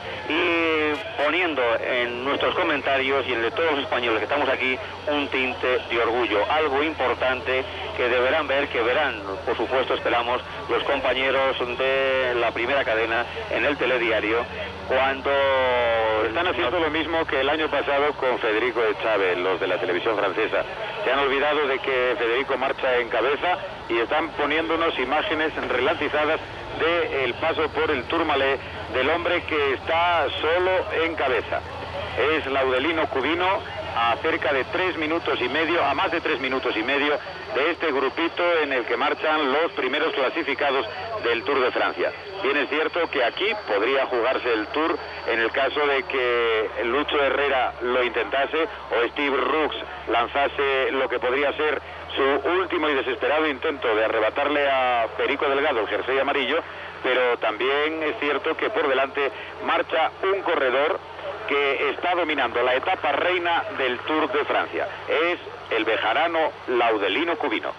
y poniendo en nuestros comentarios y en el de todos los españoles que estamos aquí un tinte de orgullo, algo importante que deberán ver, que verán, por supuesto, esperamos, los compañeros de la primera cadena en el telediario, cuando están haciendo lo mismo que el año pasado con Federico de Chávez, los de la televisión francesa. Se han olvidado de que Federico marcha en cabeza y están poniéndonos imágenes ralentizadas del paso por el Tourmalet del hombre que está solo en cabeza. Es Laudelino Cubino, a cerca de tres minutos y medio, a más de tres minutos y medio de este grupito en el que marchan los primeros clasificados del Tour de Francia. Bien es cierto que aquí podría jugarse el Tour en el caso de que Lucho Herrera lo intentase o Steve Rooks lanzase lo que podría ser su último y desesperado intento de arrebatarle a Perico Delgado el jersey amarillo, pero también es cierto que por delante marcha un corredor que está dominando la etapa reina del Tour de Francia. Es el bejarano Laudelino Cubino.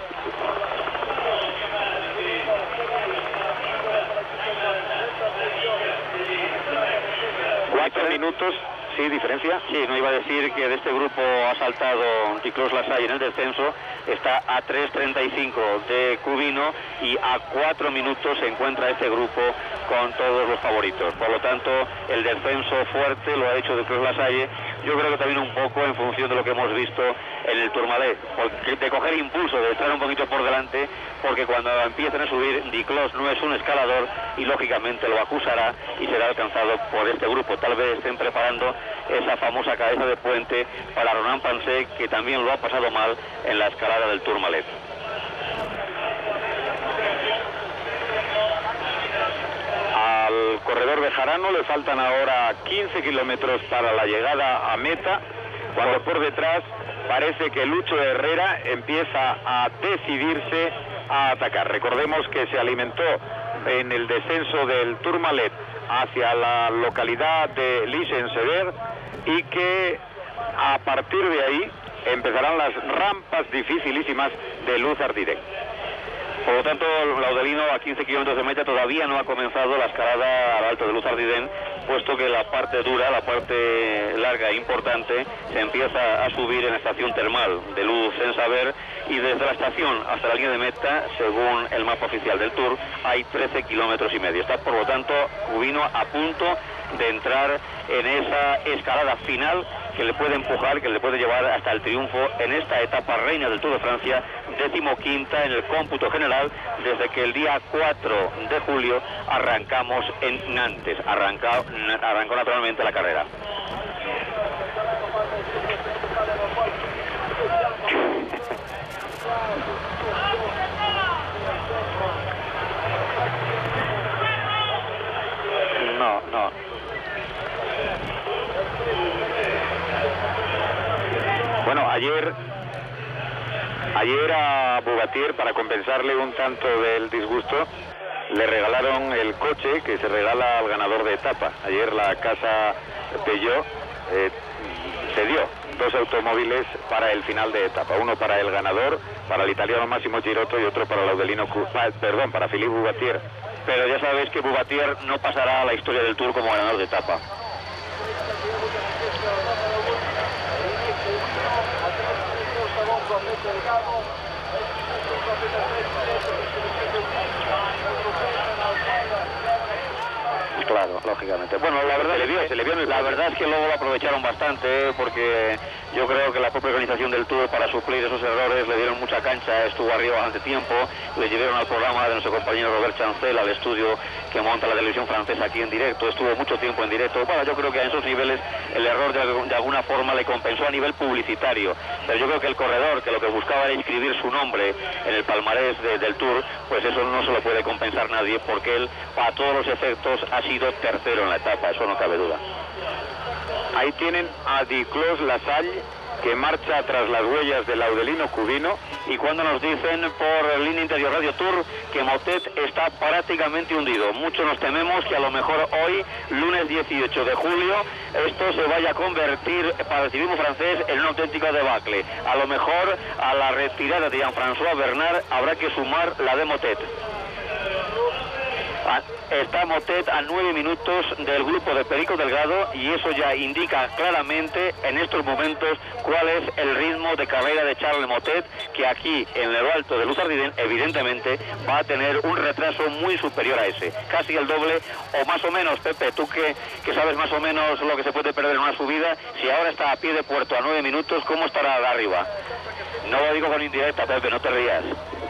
Cuatro minutos. Sí, diferencia. Sí, no iba a decir que de este grupo ha saltado Ticlos Lasalle en el descenso, está a tres treinta y cinco de Cubino y a cuatro minutos se encuentra este grupo con todos los favoritos. Por lo tanto, el descenso fuerte lo ha hecho Ticlos Lasalle, yo creo que también un poco en función de lo que hemos visto en el Tourmalet, porque de coger impulso, de estar un poquito por delante, porque cuando empiecen a subir, Ticlos no es un escalador y lógicamente lo acusará y será alcanzado por este grupo. Tal vez estén preparando esa famosa cabeza de puente para Ronan Pansé, que también lo ha pasado mal en la escalada del Tourmalet. Al corredor bejarano le faltan ahora quince kilómetros para la llegada a meta, cuando por detrás parece que Lucho Herrera empieza a decidirse a atacar. Recordemos que se alimentó en el descenso del Tourmalet hacia la localidad de Lisensever y que a partir de ahí empezarán las rampas dificilísimas de Luz Ardiden. Por lo tanto, Laudelino a quince kilómetros de meta todavía no ha comenzado la escalada al alto de Luz Ardiden, puesto que la parte dura, la parte larga e importante, se empieza a subir en la estación termal de Luz Saint-Saver, y desde la estación hasta la línea de meta, según el mapa oficial del Tour, hay trece kilómetros y medio. Está, por lo tanto, Cubino a punto de entrar en esa escalada final que le puede empujar, que le puede llevar hasta el triunfo en esta etapa reina del Tour de Francia, decimoquinta en el cómputo general, desde que el día cuatro de julio arrancamos en Nantes. Arrancó, arrancó naturalmente la carrera. No, no. Bueno, ayer, ayer a Bugatier, para compensarle un tanto del disgusto, le regalaron el coche que se regala al ganador de etapa. Ayer la casa Peugeot eh, cedió dos automóviles para el final de etapa. Uno para el ganador, para el italiano Massimo Girotto, y otro para Laudelino, perdón, para Philippe Bugatier. Pero ya sabéis que Bugatier no pasará a la historia del Tour como ganador de etapa. Claro, lógicamente. Bueno, la verdad, se le vio, es que, se le vio en el la verdad es que luego lo aprovecharon bastante, ¿eh? Porque yo creo que la propia organización del Tour, para suplir esos errores, le dieron mucha cancha, estuvo arriba bastante tiempo, le llevaron al programa de nuestro compañero Robert Chancel, al estudio que monta la televisión francesa aquí en directo, estuvo mucho tiempo en directo. Bueno, yo creo que a esos niveles el error de, de alguna forma le compensó a nivel publicitario, pero yo creo que el corredor, que lo que buscaba era inscribir su nombre en el palmarés de, del Tour, pues eso no se lo puede compensar nadie, porque él, a todos los efectos, ha sido tercero en la etapa, eso no cabe duda. Ahí tienen a Ticlos Lasalle, que marcha tras las huellas de Laudelino Cubino. Y cuando nos dicen por Línea Interior Radio Tour que Motet está prácticamente hundido, mucho nos tememos que a lo mejor hoy, lunes dieciocho de julio, esto se vaya a convertir para el ciclismo francés en un auténtico debacle. A lo mejor a la retirada de Jean-François Bernard habrá que sumar la de Motet. Está Motet a nueve minutos del grupo de Perico Delgado, y eso ya indica claramente en estos momentos cuál es el ritmo de carrera de Charles Motet, que aquí en lo alto de Luz Ardiden evidentemente va a tener un retraso muy superior a ese, casi el doble o más o menos. Pepe, tú que, que sabes más o menos lo que se puede perder en una subida, si ahora está a pie de puerto a nueve minutos, ¿cómo estará de arriba? No lo digo con indirecta, Pepe, no te rías.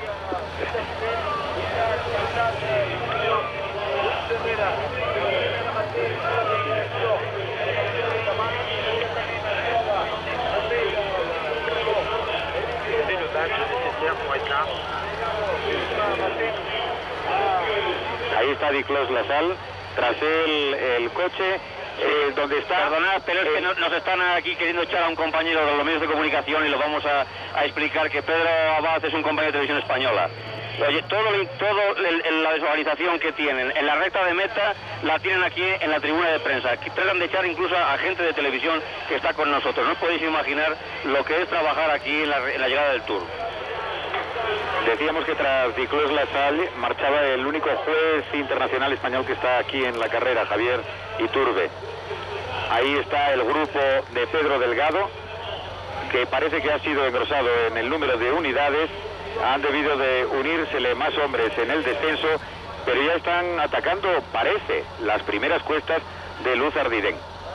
Ahí está Ticlos Lasalle, tras el, el coche, eh, donde está... Perdonad, pero es eh, que no, nos están aquí queriendo echar a un compañero de los medios de comunicación, y lo vamos a, a explicar, que Pedro Abad es un compañero de televisión española. Oye, todo, todo el, el, la desorganización que tienen en la recta de meta la tienen aquí en la tribuna de prensa, que tratan de echar incluso a gente de televisión que está con nosotros. No os podéis imaginar lo que es trabajar aquí en la, en la llegada del Tour. Decíamos que tras Diclos Lasalle marchaba el único juez internacional español que está aquí en la carrera, Javier Iturbe. Ahí está el grupo de Pedro Delgado, que parece que ha sido engrosado en el número de unidades. Han debido de unírsele más hombres en el descenso, pero ya están atacando, parece, las primeras cuestas de Luz Ardiden.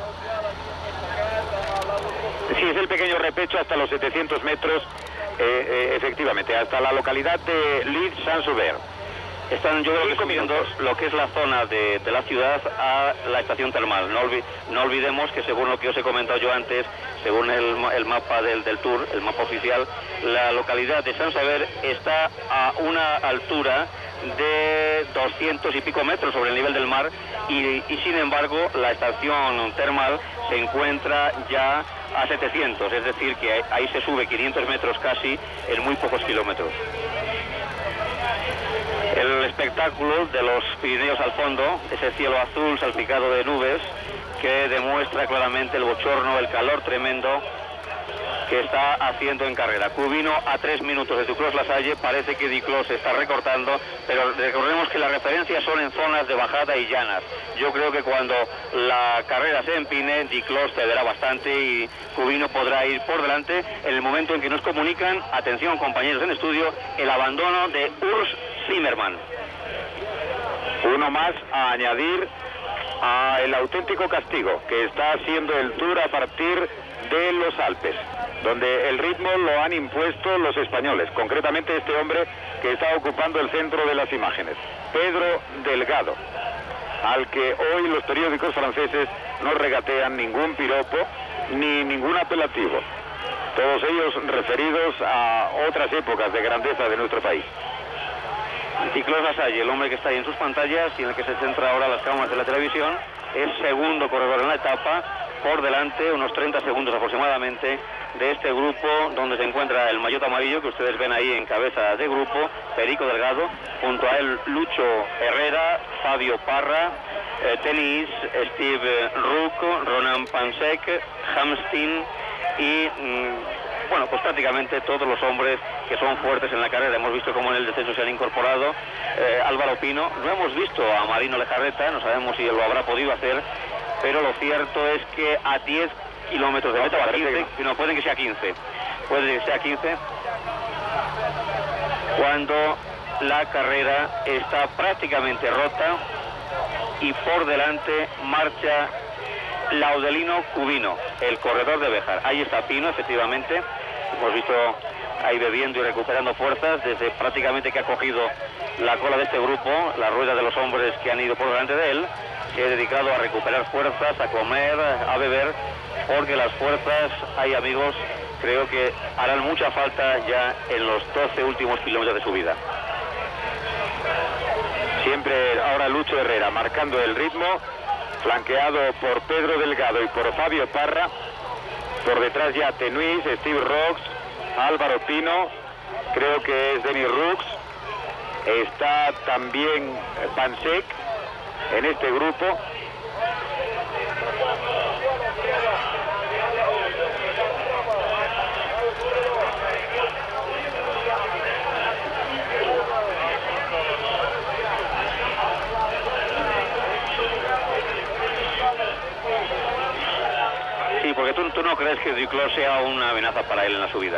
Sí, es el pequeño repecho hasta los setecientos metros, eh, eh, efectivamente, hasta la localidad de Lille-Saint-Sauveur. Están, yo creo que subiendo lo que es la zona de, de la ciudad a la estación termal. No, olvi, no olvidemos que según lo que os he comentado yo antes, según el, el mapa del, del Tour, el mapa oficial, la localidad de Saint-Sauveur está a una altura de doscientos y pico metros sobre el nivel del mar y, y sin embargo la estación termal se encuentra ya a setecientos, es decir que ahí se sube quinientos metros casi en muy pocos kilómetros. El espectáculo de los Pirineos al fondo, ese cielo azul salpicado de nubes que demuestra claramente el bochorno, el calor tremendo que está haciendo en carrera. Cubino a tres minutos de Duclos Lasalle, parece que Diclos se está recortando, pero recordemos que las referencias son en zonas de bajada y llanas. Yo creo que cuando la carrera se empine, Diclos cederá bastante y Cubino podrá ir por delante en el momento en que nos comunican, atención compañeros en estudio, el abandono de Urs Zimmermann. Uno más a añadir a el auténtico castigo que está haciendo el Tour a partir de los Alpes, donde el ritmo lo han impuesto los españoles, concretamente este hombre que está ocupando el centro de las imágenes, Pedro Delgado, al que hoy los periódicos franceses no regatean ningún piropo ni ningún apelativo, todos ellos referidos a otras épocas de grandeza de nuestro país. Diclos Lasalle, el hombre que está ahí en sus pantallas y en el que se centra ahora las cámaras de la televisión, es segundo corredor en la etapa, por delante, unos treinta segundos aproximadamente, de este grupo donde se encuentra el maillot amarillo que ustedes ven ahí en cabeza de grupo, Perico Delgado, junto a él Lucho Herrera, Fabio Parra, eh, Tenis, Steve Rook, Ronan Pansek, Hamstin y... Mmm, bueno, pues prácticamente todos los hombres que son fuertes en la carrera. Hemos visto cómo en el descenso se han incorporado eh, Álvaro Pino, no hemos visto a Marino Lejarreta, no sabemos si lo habrá podido hacer, pero lo cierto es que a diez kilómetros de meta, o a quince, no, pueden que sea quince, puede que sea quince, cuando la carrera está prácticamente rota y por delante marcha Laudelino Cubino, el corredor de Béjar. Ahí está Pino, efectivamente. Hemos visto ahí bebiendo y recuperando fuerzas desde prácticamente que ha cogido la cola de este grupo, la rueda de los hombres que han ido por delante de él. Se ha dedicado a recuperar fuerzas, a comer, a beber, porque las fuerzas, hay amigos, creo que harán mucha falta ya en los doce últimos kilómetros de su vida. Siempre ahora Lucho Herrera marcando el ritmo, flanqueado por Pedro Delgado y por Fabio Parra. Por detrás ya Tenuis, Steve Rocks, Álvaro Pino, creo que es Denis Rux. Está también Pansek en este grupo. Porque tú, tú no crees que Duclos sea una amenaza para él en la subida.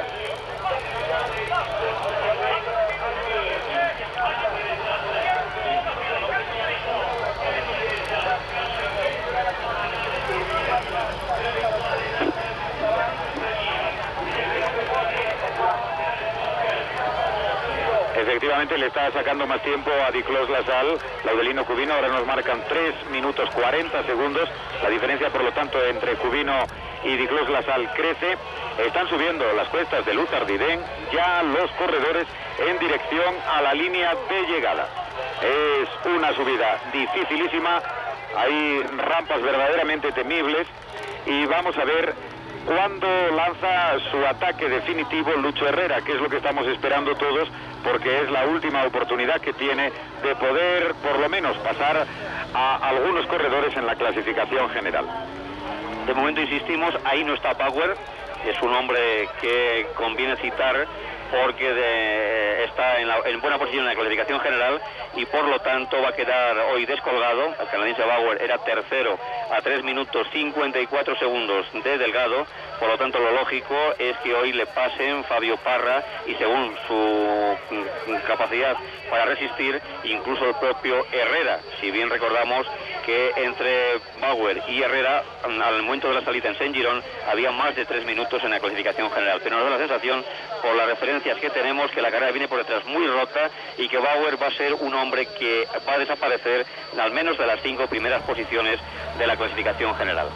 Efectivamente le está sacando más tiempo a Diclos Lasalle, Laudelino Cubino. Ahora nos marcan tres minutos cuarenta segundos. La diferencia, por lo tanto, entre Cubino y Diclos Lasalle crece. Están subiendo las cuestas de Luz Ardiden ya los corredores en dirección a la línea de llegada. Es una subida dificilísima, hay rampas verdaderamente temibles y vamos a ver cuando lanza su ataque definitivo Lucho Herrera, que es lo que estamos esperando todos, porque es la última oportunidad que tiene de poder, por lo menos, pasar a algunos corredores en la clasificación general. De momento insistimos, ahí no está Power, es un hombre que conviene citar porque de, está en, la, en buena posición en la clasificación general y por lo tanto va a quedar hoy descolgado. El canadiense Bauer era tercero a tres minutos cincuenta y cuatro segundos de Delgado, por lo tanto lo lógico es que hoy le pasen Fabio Parra y según su capacidad para resistir incluso el propio Herrera, si bien recordamos que entre Bauer y Herrera al momento de la salida en Saint-Girón había más de tres minutos en la clasificación general, pero nos da la sensación por la referencias que tenemos que la carrera viene por detrás muy rota y que Bauer va a ser un hombre que va a desaparecer al menos de las cinco primeras posiciones de la clasificación general.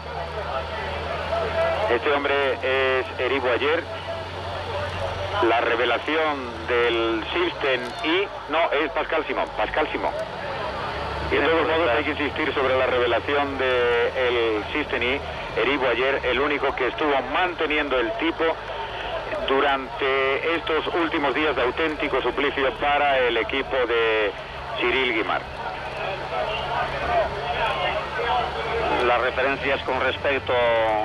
Este hombre es Eric Boyer, la revelación del Sibsten y no, es Pascal Simon, Pascal Simon. Y de todos modos hay que insistir sobre la revelación del Sibsten y Eric Boyer, el único que estuvo manteniendo el tipo durante estos últimos días de auténtico suplicio para el equipo de Cyril Guimard. Las referencias con respecto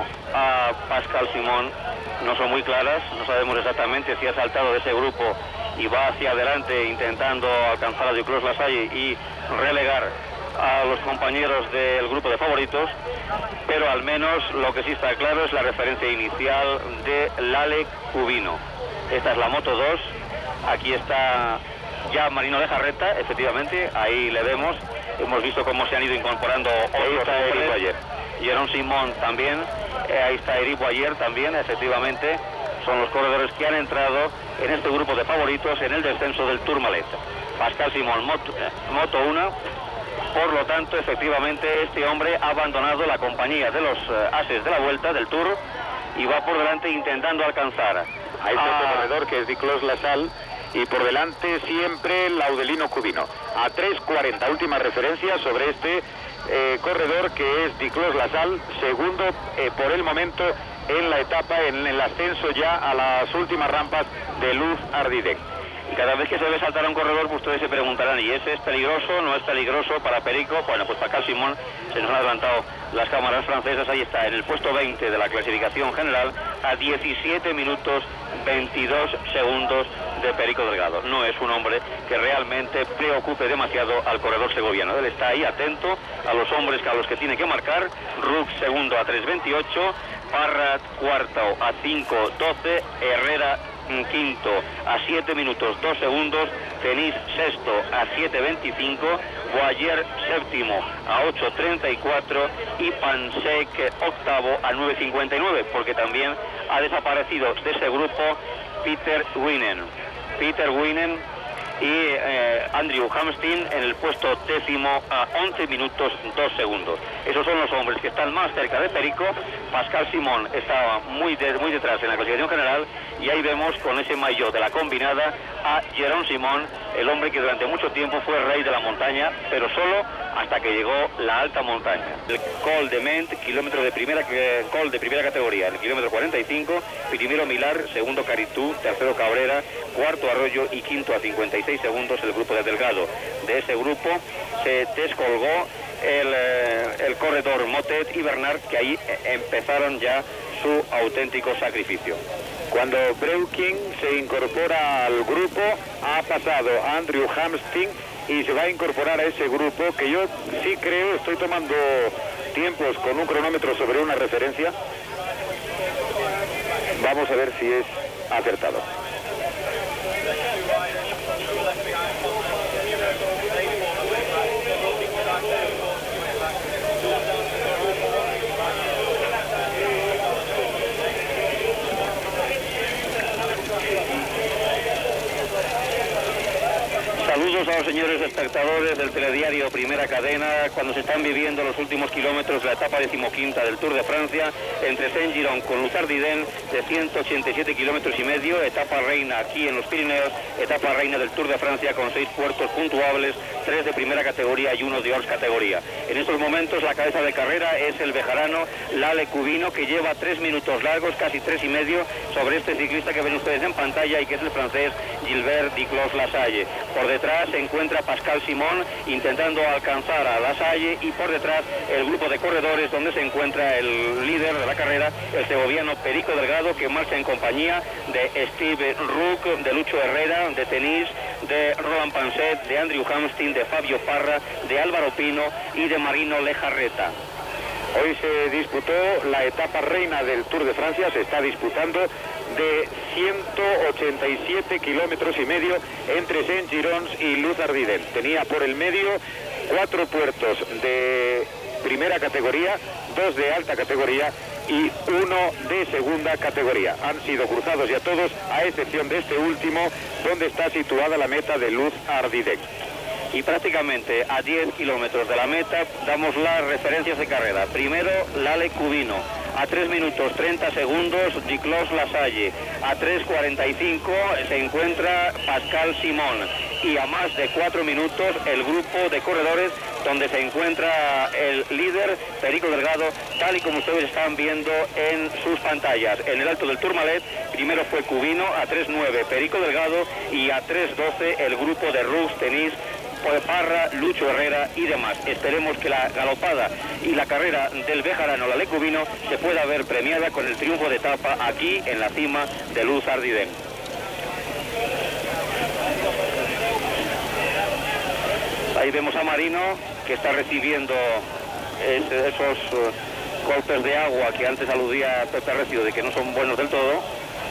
a Pascal Simon no son muy claras, no sabemos exactamente si ha saltado de ese grupo y va hacia adelante intentando alcanzar a Duclos Lasalle y relegar a los compañeros del grupo de favoritos, pero al menos lo que sí está claro es la referencia inicial de Lale Cubino. Esta es la moto dos, aquí está ya Marino de Jarreta, efectivamente, ahí le vemos, hemos visto cómo se han ido incorporando otros hombres, Jerón Simón también, eh, ahí está Eric Boyer también, efectivamente, son los corredores que han entrado en este grupo de favoritos en el descenso del Tourmalet. Pascal Simón, moto, eh, moto uno. Por lo tanto, efectivamente, este hombre ha abandonado la compañía de los uh, ases de la vuelta del Tour y va por delante intentando alcanzar a este a... corredor que es Duclos Lasalle y por delante siempre Laudelino Cubino. A tres cuarenta, última referencia sobre este eh, corredor que es Duclos Lasalle, segundo eh, por el momento en la etapa, en el ascenso ya a las últimas rampas de Luz Ardiden. Y cada vez que se ve saltar a un corredor, pues ustedes se preguntarán, ¿y ese es peligroso? ¿No es peligroso para Perico? Bueno, pues Pascal Simon, se nos han adelantado las cámaras francesas, ahí está, en el puesto veinte de la clasificación general, a diecisiete minutos veintidós segundos de Perico Delgado. No es un hombre que realmente preocupe demasiado al corredor segoviano. Él está ahí atento a los hombres a los que tiene que marcar. Rux segundo a tres veintiocho, Parra cuarto a cinco doce, Herrera quinto a siete minutos dos segundos, Tenis sexto a siete veinticinco, Boyer séptimo a ocho treinta y cuatro y Pansek octavo a nueve cincuenta y nueve, porque también ha desaparecido de ese grupo Peter Winen. Peter Winen y eh, Andrew Hamstin en el puesto décimo a once minutos dos segundos. Esos son los hombres que están más cerca de Perico. Pascal Simon estaba muy, de, muy detrás en la clasificación general y ahí vemos con ese maillot de la combinada a Jerón Simón, el hombre que durante mucho tiempo fue rey de la montaña, pero solo hasta que llegó la alta montaña. El Col de Ment, kilómetro de primera, Col de primera categoría, el kilómetro cuarenta y cinco, primero Milar, segundo Caritú, tercero Cabrera, cuarto Arroyo y quinto a cincuenta y seis segundos el grupo de Delgado. De ese grupo se descolgó el, el corredor Motet y Bernard, que ahí empezaron ya su auténtico sacrificio. Cuando Breuking se incorpora al grupo, ha pasado a Andrew Hamstin y se va a incorporar a ese grupo, que yo sí creo, estoy tomando tiempos con un cronómetro sobre una referencia. Vamos a ver si es acertado. Saludos a los señores espectadores del telediario Primera Cadena cuando se están viviendo los últimos kilómetros de la etapa decimoquinta del Tour de Francia entre Saint-Giron con Luzardiden de ciento ochenta y siete kilómetros y medio, etapa reina aquí en los Pirineos, etapa reina del Tour de Francia con seis puertos puntuables, tres de primera categoría y uno de hors categoría. En estos momentos la cabeza de carrera es el bejarano Lale Cubino, que lleva tres minutos largos, casi tres y medio, sobre este ciclista que ven ustedes en pantalla y que es el francés Gilbert Duclos-Lasalle. Por detrás se encuentra Pascal Simon intentando alcanzar a Lasalle y por detrás el grupo de corredores donde se encuentra el líder de la carrera, el segoviano Perico Delgado, que marcha en compañía de Steve Rook, de Lucho Herrera, de Tenis, de Roland Panset, de Andrew Hamstin, de Fabio Parra, de Álvaro Pino y de Marino Lejarreta. Hoy se disputó la etapa reina del Tour de Francia, se está disputando de ciento ochenta y siete kilómetros y medio entre Saint-Girons y Luzardiden. Tenía por el medio cuatro puertos de primera categoría, dos de alta categoría y uno de segunda categoría. Han sido cruzados ya todos, a excepción de este último, donde está situada la meta de Luzardiden. Y prácticamente a diez kilómetros de la meta damos las referencias de carrera. Primero, Lale Cubino, a tres minutos treinta segundos, Duclos-Lasalle, a tres cuarenta y cinco se encuentra Pascal Simon y a más de cuatro minutos el grupo de corredores donde se encuentra el líder Perico Delgado, tal y como ustedes están viendo en sus pantallas. En el alto del Tourmalet, primero fue Cubino, a tres nueve Perico Delgado y a tres doce el grupo de Rux, Tenis, Parra, Lucho Herrera y demás. Esperemos que la galopada y la carrera del bejarano Lale Cubino se pueda ver premiada con el triunfo de etapa aquí en la cima de Luzardiden. Ahí vemos a Marino, que está recibiendo ese, esos uh, golpes de agua que antes aludía Pepe Recio de que no son buenos del todo,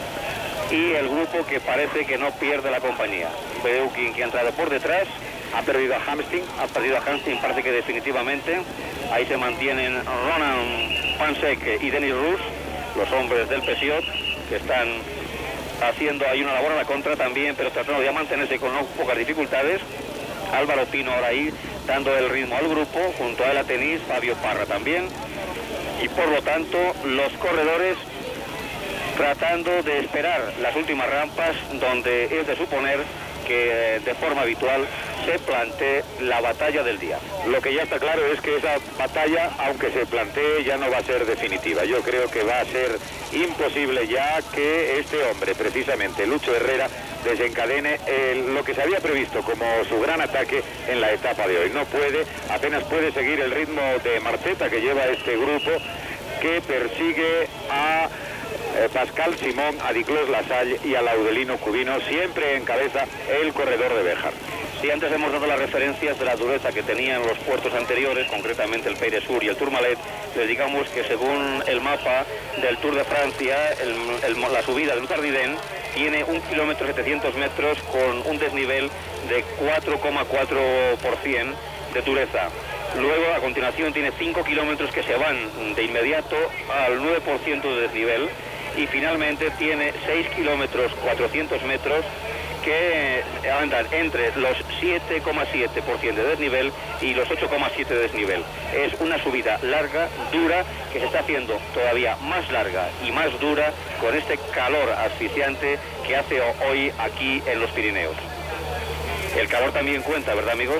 y el grupo que parece que no pierde la compañía. Beukin, que ha entrado por detrás, ha perdido a Hamstin, ha perdido a Hamstin, parece que definitivamente. Ahí se mantienen Ronan Pansek y Denis Rus, los hombres del Pesiot, que están haciendo ahí una labor a la contra también, pero tratando de mantenerse con no pocas dificultades. Álvaro Pino ahora ahí dando el ritmo al grupo, junto a él a Tenis, Fabio Parra también, y por lo tanto los corredores tratando de esperar las últimas rampas, donde es de suponer que de forma habitual se plantee la batalla del día. Lo que ya está claro es que esa batalla, aunque se plantee, ya no va a ser definitiva. Yo creo que va a ser imposible ya que este hombre, precisamente Lucho Herrera, desencadene el, lo que se había previsto como su gran ataque en la etapa de hoy. No puede, apenas puede seguir el ritmo de Marceta que lleva este grupo, que persigue a Eh, Pascal Simon, a Duclos-Lasalle y a Laudelino Cubino, siempre en cabeza el corredor de Béjar. Si antes hemos dado las referencias de la dureza que tenían los puertos anteriores, concretamente el Pays Sur y el Tourmalet, les digamos que según el mapa del Tour de Francia, el, el, la subida de Luzardiden tiene un kilómetro setecientos metros con un desnivel de cuatro coma cuatro por ciento de dureza. Luego, a continuación, tiene cinco kilómetros que se van de inmediato al nueve por ciento de desnivel. Y finalmente tiene seis kilómetros cuatrocientos metros que andan entre los siete coma siete por ciento de desnivel y los ocho coma siete por ciento de desnivel. Es una subida larga, dura, que se está haciendo todavía más larga y más dura con este calor asfixiante que hace hoy aquí en los Pirineos. El calor también cuenta, ¿verdad, amigos?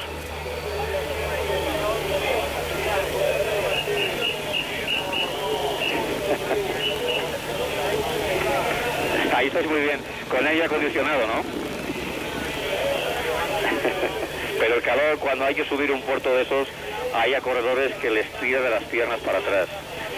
Ahí estáis muy bien, con aire acondicionado, ¿no? Pero el calor, cuando hay que subir un puerto de esos, hay a corredores que les tira de las piernas para atrás.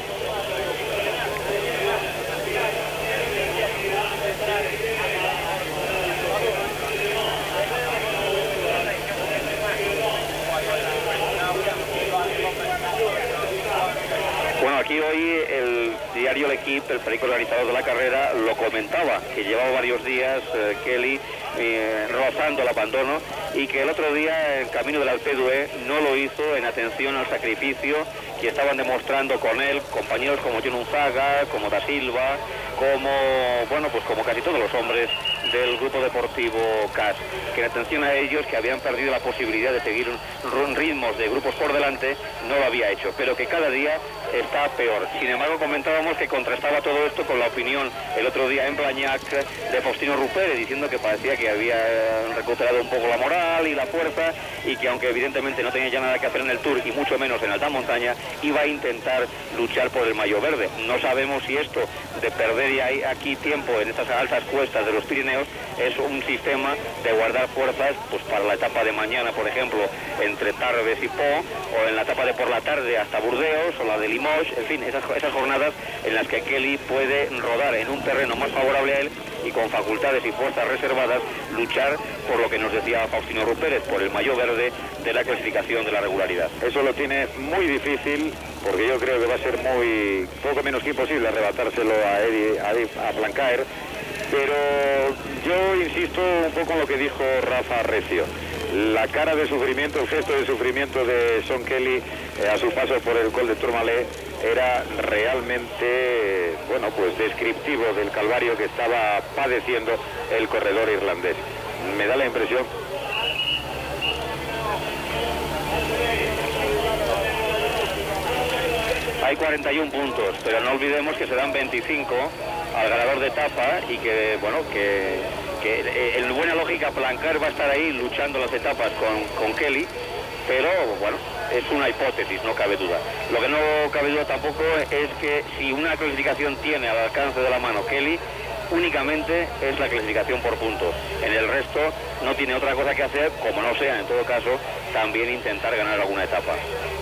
Bueno, aquí hoy el diario L'Equipe, el periódico organizador de la carrera, lo comentaba, que llevaba varios días eh, Kelly eh, rozando el abandono y que el otro día el camino del Alpe d'Huez no lo hizo en atención al sacrificio que estaban demostrando con él compañeros como John Unzaga, como Da Silva, como, bueno, pues como casi todos los hombres del Grupo Deportivo C A S, que en atención a ellos, que habían perdido la posibilidad de seguir un, ritmos de grupos por delante, no lo había hecho, pero que cada día está peor. Sin embargo, comentábamos que contrastaba todo esto con la opinión el otro día en Blagnac de Faustino Rupert, diciendo que parecía que había recuperado un poco la moral y la fuerza, y que aunque evidentemente no tenía ya nada que hacer en el Tour y mucho menos en alta montaña, iba a intentar luchar por el maillot verde. No sabemos si esto de perder ya aquí tiempo en estas altas cuestas de los Pirineos es un sistema de guardar fuerzas pues para la etapa de mañana, por ejemplo, entre Tarbes y Pau, o en la etapa de por la tarde hasta Burdeos, o la de Limoges, en fin, esas, esas jornadas en las que Kelly puede rodar en un terreno más favorable a él y con facultades y fuerzas reservadas luchar por lo que nos decía Faustino Rupert, por el maillot verde de la clasificación de la regularidad. Eso lo tiene muy difícil, porque yo creo que va a ser muy poco menos que imposible arrebatárselo a Eddie, a, Eddie, a Blanquaert, pero yo insisto un poco en lo que dijo Rafa Recio. La cara de sufrimiento, el gesto de sufrimiento de Sean Kelly eh, a su paso por el Col de Tourmalet era realmente, bueno, pues descriptivo del calvario que estaba padeciendo el corredor irlandés. Me da la impresión. Hay cuarenta y un puntos, pero no olvidemos que se dan veinticinco al ganador de etapa y que, bueno, que, que en buena lógica Blanquaert va a estar ahí luchando las etapas con, con Kelly, pero bueno, es una hipótesis, no cabe duda. Lo que no cabe duda tampoco es que si una clasificación tiene al alcance de la mano Kelly, únicamente es la clasificación por puntos. En el resto no tiene otra cosa que hacer, como no sea, en todo caso, también intentar ganar alguna etapa.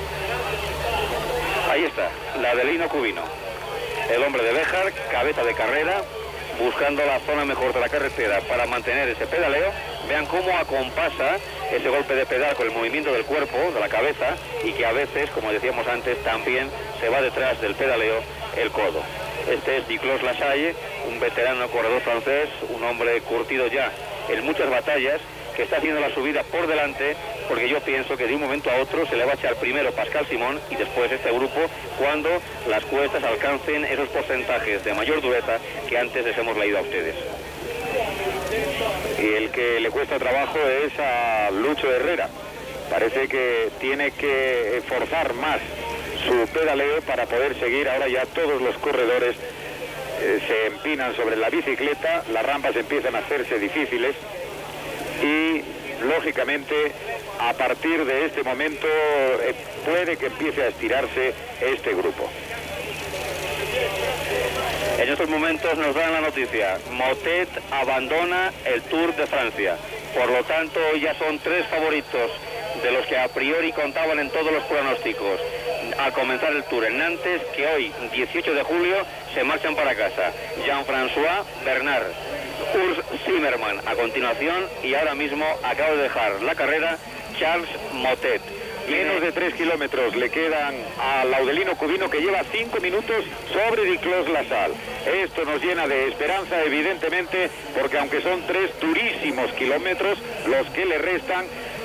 Ahí está, la de Lino Cubino, el hombre de Béjar, cabeza de carrera, buscando la zona mejor de la carretera para mantener ese pedaleo. Vean cómo acompasa ese golpe de pedal con el movimiento del cuerpo, de la cabeza, y que a veces, como decíamos antes, también se va detrás del pedaleo el codo. Este es Duclos Lasalle, un veterano corredor francés, un hombre curtido ya en muchas batallas, que está haciendo la subida por delante, porque yo pienso que de un momento a otro se le va a echar primero Pascal Simón y después este grupo, cuando las cuestas alcancen esos porcentajes de mayor dureza que antes les hemos leído a ustedes. Y el que le cuesta trabajo es a Lucho Herrera. Parece que tiene que forzar más su pedaleo para poder seguir. Ahora ya todos los corredores eh, se empinan sobre la bicicleta, las rampas empiezan a hacerse difíciles y lógicamente a partir de este momento eh, puede que empiece a estirarse este grupo. En estos momentos nos dan la noticia: Motet abandona el Tour de Francia. Por lo tanto, ya son tres favoritos de los que a priori contaban en todos los pronósticos a comenzar el Tour en Nantes, que hoy, dieciocho de julio, se marchan para casa. Jean-François Bernard, Urs Zimmermann a continuación, y ahora mismo acaba de dejar la carrera Charles Motet. Menos de tres kilómetros le quedan a Laudelino Cubino, que lleva cinco minutos sobre Duclos Lasalle. Esto nos llena de esperanza, evidentemente, porque aunque son tres durísimos kilómetros los que le restan,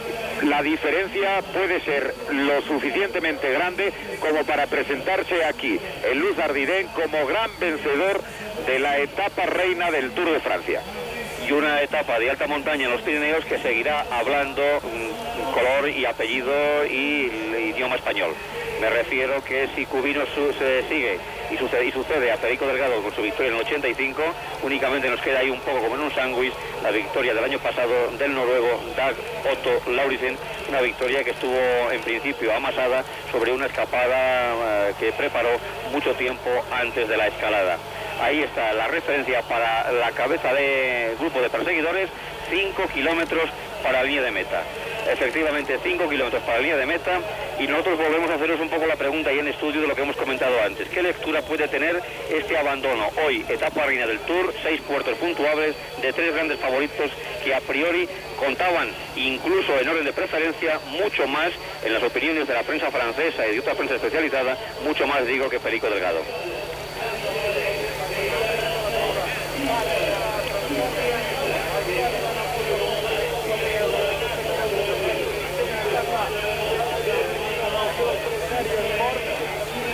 la diferencia puede ser lo suficientemente grande como para presentarse aquí en Luz Ardiden como gran vencedor de la etapa reina del Tour de Francia. Y una etapa de alta montaña en los Pirineos que seguirá hablando mm, color y apellido y idioma español. Me refiero que si Cubino su, se sigue y sucede, y sucede a Perico Delgado con su victoria en el ochenta y cinco, únicamente nos queda ahí un poco como en un sándwich la victoria del año pasado del noruego Dag Otto Lauritzen, una victoria que estuvo en principio amasada sobre una escapada uh, que preparó mucho tiempo antes de la escalada. Ahí está la referencia para la cabeza de grupo de perseguidores, cinco kilómetros para la línea de meta. Efectivamente, cinco kilómetros para la línea de meta, y nosotros volvemos a haceros un poco la pregunta y en estudio de lo que hemos comentado antes. ¿Qué lectura puede tener este abandono? Hoy, etapa reina del Tour, seis puertos puntuables de tres grandes favoritos que a priori contaban, incluso en orden de preferencia, mucho más, en las opiniones de la prensa francesa y de otra prensa especializada, mucho más, digo, que Perico Delgado.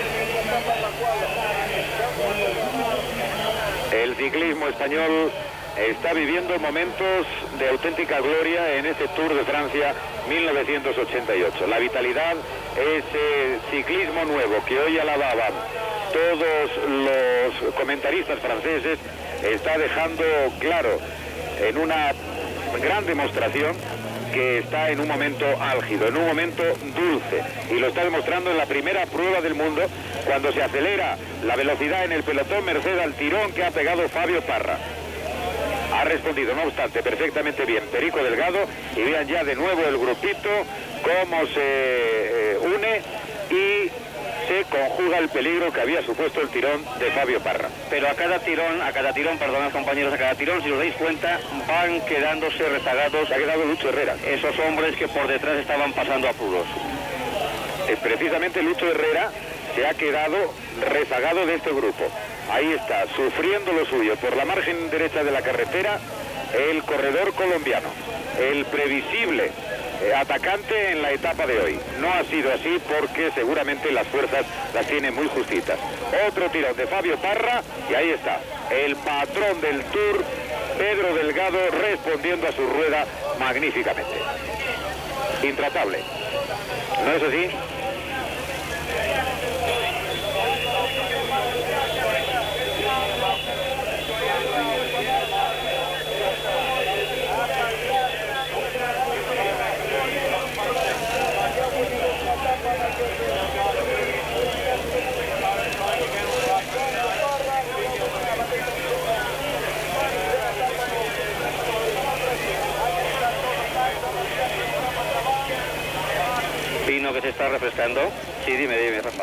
El ciclismo español está viviendo momentos de auténtica gloria en este Tour de Francia mil novecientos ochenta y ocho. La vitalidad, ese ciclismo nuevo que hoy alababan todos los comentaristas franceses, está dejando claro en una gran demostración que está en un momento álgido, en un momento dulce, y lo está demostrando en la primera prueba del mundo, cuando se acelera la velocidad en el pelotón merced al tirón que ha pegado Fabio Parra. Ha respondido, no obstante, perfectamente bien Perico Delgado, y vean ya de nuevo el grupito cómo se eh, une y se conjuga el peligro que había supuesto el tirón de Fabio Parra. Pero a cada tirón, a cada tirón, perdonad compañeros, a cada tirón, si os dais cuenta, van quedándose rezagados. Se ha quedado Lucho Herrera. Esos hombres que por detrás estaban pasando apuros. Eh, precisamente Lucho Herrera se ha quedado rezagado de este grupo. Ahí está, sufriendo lo suyo por la margen derecha de la carretera, el corredor colombiano, el previsible eh, atacante en la etapa de hoy. No ha sido así porque seguramente las fuerzas las tiene muy justitas. Otro tirón de Fabio Parra y ahí está, el patrón del Tour, Pedro Delgado, respondiendo a su rueda magníficamente. Intratable. ¿No es así? Vino que se está refrescando. Sí, dime, dime, Rafa.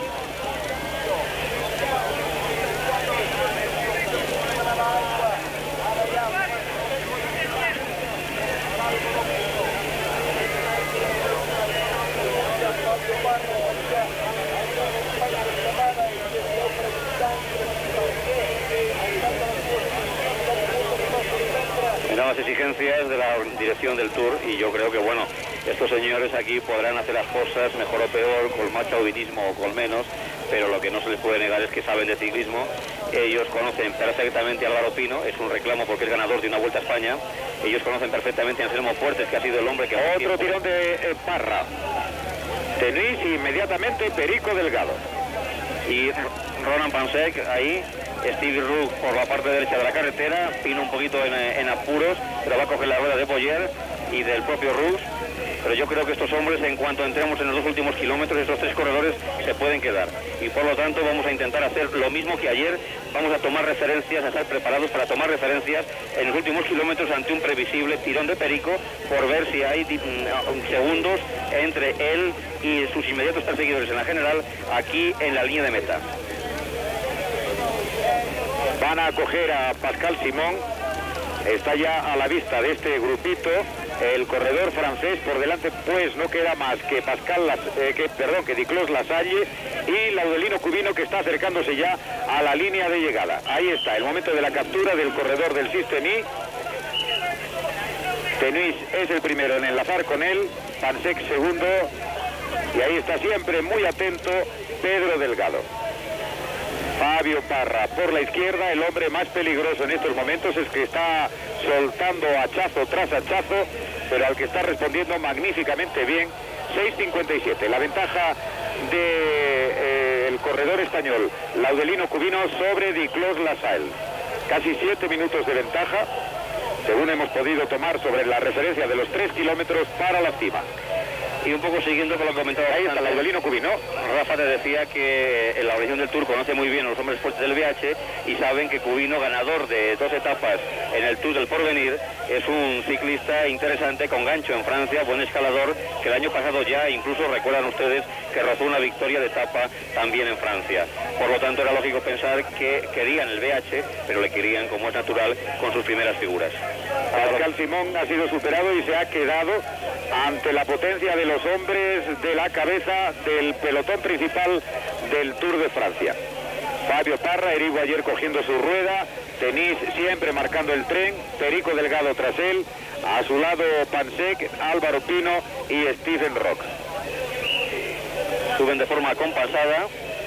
Nuevas exigencias de la dirección del Tour, y yo creo que, bueno, estos señores aquí podrán hacer las cosas mejor o peor, con más chauvinismo o con menos, pero lo que no se les puede negar es que saben de ciclismo. Ellos conocen perfectamente a Álvaro Pino, es un reclamo porque es ganador de una Vuelta a España. Ellos conocen perfectamente a Anselmo Fuertes, que ha sido el hombre que... Otro tiempo... tirón de eh, Parra. Tenéis inmediatamente Perico Delgado. Y Ronan Pansek ahí, Stevie Rook por la parte derecha de la carretera, Pino un poquito en, en apuros, pero va a coger la rueda de Boyer y del propio Rook. Pero yo creo que estos hombres, en cuanto entremos en los dos últimos kilómetros, estos tres corredores se pueden quedar. Y por lo tanto vamos a intentar hacer lo mismo que ayer. Vamos a tomar referencias, a estar preparados para tomar referencias en los últimos kilómetros ante un previsible tirón de Perico, por ver si hay segundos entre él y sus inmediatos perseguidores en la general, aquí en la línea de meta. Van a acoger a Pascal Simón. Está ya a la vista de este grupito el corredor francés. Por delante pues no queda más que Pascal Las, eh, que, perdón, que Diclos Lasalle y Laudelino Cubino, que está acercándose ya a la línea de llegada. Ahí está el momento de la captura del corredor del Sistemi. Tenuis es el primero en enlazar con él, Pansek segundo, y ahí está siempre muy atento Pedro Delgado. Fabio Parra por la izquierda, el hombre más peligroso en estos momentos, es que está soltando hachazo tras hachazo, pero al que está respondiendo magníficamente bien. Seis cincuenta y siete, la ventaja del de, eh, corredor español Laudelino Cubino sobre Diclos Lasalle. Casi siete minutos de ventaja, según hemos podido tomar sobre la referencia de los tres kilómetros para la cima. Y un poco siguiendo con lo que comentaba ahí está Laudelino Cubino. Rafa te decía que en la organización del Tour conoce muy bien a los hombres fuertes del V H y saben que Cubino, ganador de dos etapas en el Tour del Porvenir, es un ciclista interesante con gancho en Francia, buen escalador, que el año pasado ya, incluso recuerdan ustedes, que rozó una victoria de etapa también en Francia. Por lo tanto era lógico pensar que querían el V H, pero le querían, como es natural, con sus primeras figuras. Pascal Simón ha sido superado y se ha quedado ante la potencia de los hombres de la cabeza del pelotón principal del Tour de Francia. Fabio Parra, Erigo ayer cogiendo su rueda, Tenis siempre marcando el tren, Perico Delgado tras él, a su lado Pansek, Álvaro Pino y Stephen Rock. Suben de forma compasada.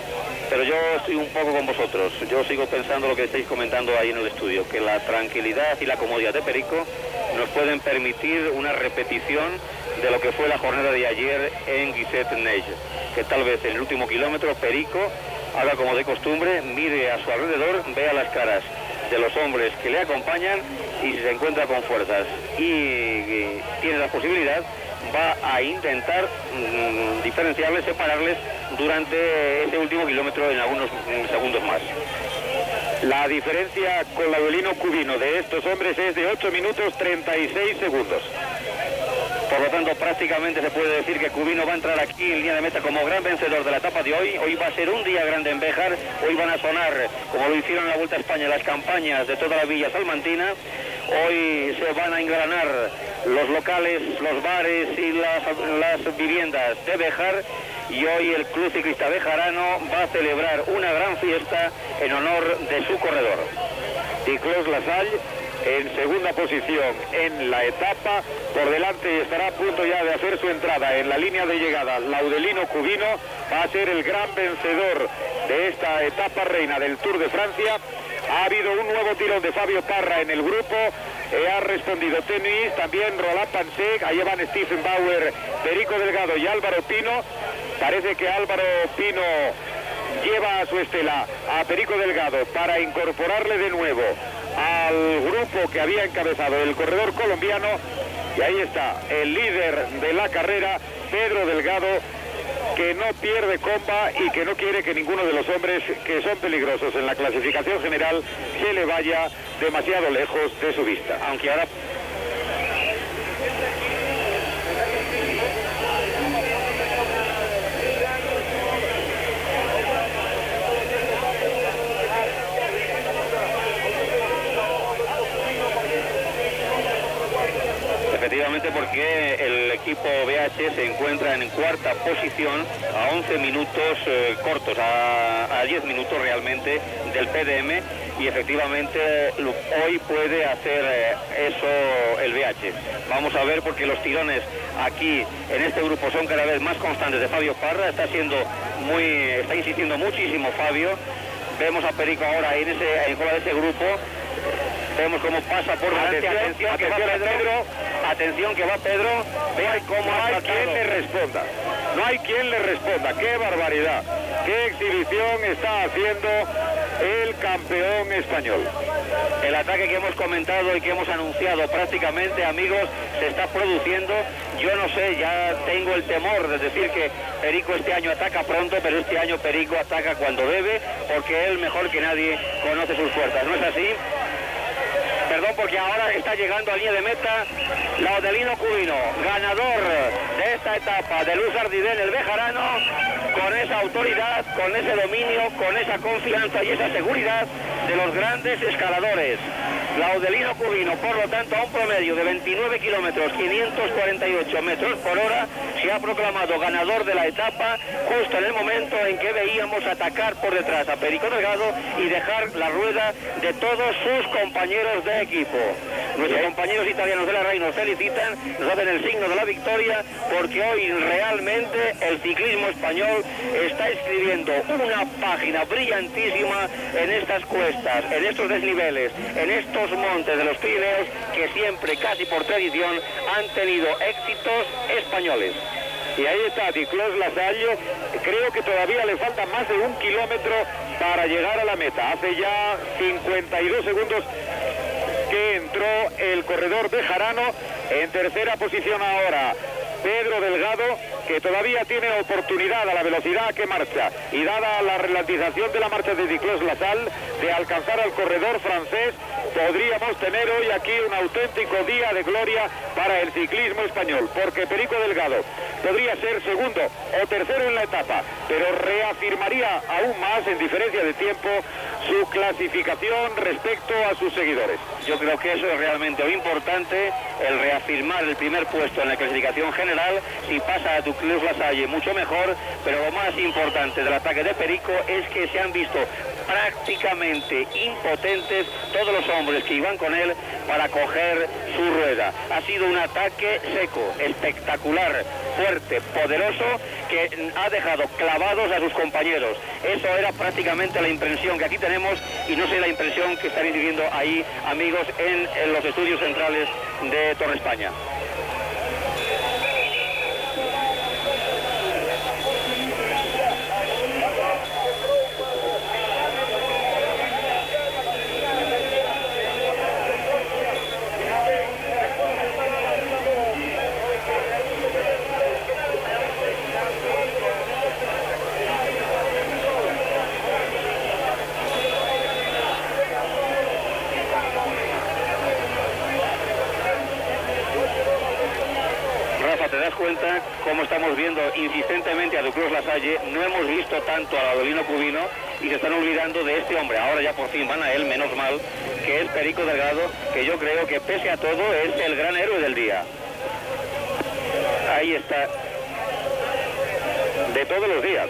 pero yo estoy un poco con vosotros. Yo sigo pensando lo que estáis comentando ahí en el estudio, que la tranquilidad y la comodidad de Perico nos pueden permitir una repetición de lo que fue la jornada de ayer en Guiset-Neige, que tal vez en el último kilómetro Perico haga como de costumbre, mire a su alrededor, vea las caras de los hombres que le acompañan y si se encuentra con fuerzas y, y tiene la posibilidad, va a intentar mmm, diferenciarles, separarles durante ese último kilómetro en algunos mmm, segundos más. La diferencia con la Laudelino Cubino de estos hombres es de ocho minutos treinta y seis segundos. Por lo tanto, prácticamente se puede decir que Cubino va a entrar aquí en línea de meta como gran vencedor de la etapa de hoy. Hoy va a ser un día grande en Béjar. Hoy van a sonar, como lo hicieron en la Vuelta a España, las campañas de toda la Villa Salmantina. Hoy se van a engranar los locales, los bares y las, las viviendas de Béjar. Y hoy el Club Ciclista Bejarano va a celebrar una gran fiesta en honor de su corredor. Ciclos Lasalle en segunda posición en la etapa, por delante estará a punto ya de hacer su entrada en la línea de llegada Laudelino Cubino, va a ser el gran vencedor de esta etapa reina del Tour de Francia. Ha habido un nuevo tirón de Fabio Parra en el grupo, eh, ha respondido Tenis, también Roland Pansek, ahí van Stephen Bauer, Perico Delgado y Álvaro Pino. Parece que Álvaro Pino lleva a su estela a Perico Delgado para incorporarle de nuevo al grupo que había encabezado el corredor colombiano, y ahí está el líder de la carrera, Pedro Delgado, que no pierde comba y que no quiere que ninguno de los hombres que son peligrosos en la clasificación general se le vaya demasiado lejos de su vista. Aunque ahora efectivamente, porque el equipo B H se encuentra en cuarta posición a once minutos eh, cortos, a, a diez minutos realmente del P D M, y efectivamente hoy puede hacer eh, eso el B H. Vamos a ver, porque los tirones aquí en este grupo son cada vez más constantes de Fabio Parra. Está siendo muy, está insistiendo muchísimo Fabio. Vemos a Perico ahora en ese, en cola de ese grupo. Vemos cómo pasa por delante. Atención, atención, que va Pedro. Pedro. Atención que va Pedro. Vean cómo no hay quien le responda. No hay quien le responda. ¡Qué barbaridad! ¡Qué exhibición está haciendo el campeón español! El ataque que hemos comentado y que hemos anunciado prácticamente, amigos, se está produciendo. Yo no sé, ya tengo el temor de decir que Perico este año ataca pronto, pero este año Perico ataca cuando debe, porque él mejor que nadie conoce sus fuerzas. ¿No es así? Perdón, porque ahora está llegando a línea de meta Laudelino Cubino, ganador de esta etapa de Luz Ardiden, el bejarano, con esa autoridad, con ese dominio, con esa confianza y esa seguridad de los grandes escaladores. Laudelino Cubino, por lo tanto, a un promedio de veintinueve kilómetros, quinientos cuarenta y ocho metros por hora, se ha proclamado ganador de la etapa, justo en el momento en que veíamos atacar por detrás a Perico Delgado y dejar la rueda de todos sus compañeros de equipo. Nuestros compañeros italianos de la R A I nos felicitan, nos hacen el signo de la victoria, porque hoy realmente el ciclismo español está escribiendo una página brillantísima en estas cuestas, en estos desniveles, en estos montes de los Pirineos, que siempre, casi por tradición, han tenido éxitos españoles. Y ahí está Ciclos Lasalle. Creo que todavía le falta más de un kilómetro para llegar a la meta. Hace ya cincuenta y dos segundos que entró el corredor bejarano. En tercera posición ahora Pedro Delgado, que todavía tiene oportunidad a la velocidad que marcha y dada la ralentización de la marcha de Ciclos Lasalle de alcanzar al corredor francés, podríamos tener hoy aquí un auténtico día de gloria para el ciclismo español, porque Perico Delgado podría ser segundo o tercero en la etapa, pero reafirmaría aún más, en diferencia de tiempo, su clasificación respecto a sus seguidores. Yo creo que eso es realmente lo importante, el reafirmar el primer puesto en la clasificación general. Si pasa a Ciclos Lasalle, mucho mejor, pero lo más importante del ataque de Perico es que se han visto prácticamente impotentes todos los hombres que iban con él para coger su rueda. Ha sido un ataque seco, espectacular, fuerte, poderoso, que ha dejado clavados a sus compañeros. Eso era prácticamente la impresión que aquí tenemos y no sé la impresión que están recibiendo ahí, amigos, en, en los estudios centrales de Torre España. ¿Te das cuenta cómo estamos viendo insistentemente a Duclos Lasalle? No hemos visto tanto al Adelino Cubino y se están olvidando de este hombre. Ahora ya por fin van a él, menos mal, que es Perico Delgado, que yo creo que pese a todo es el gran héroe del día. Ahí está. De todos los días.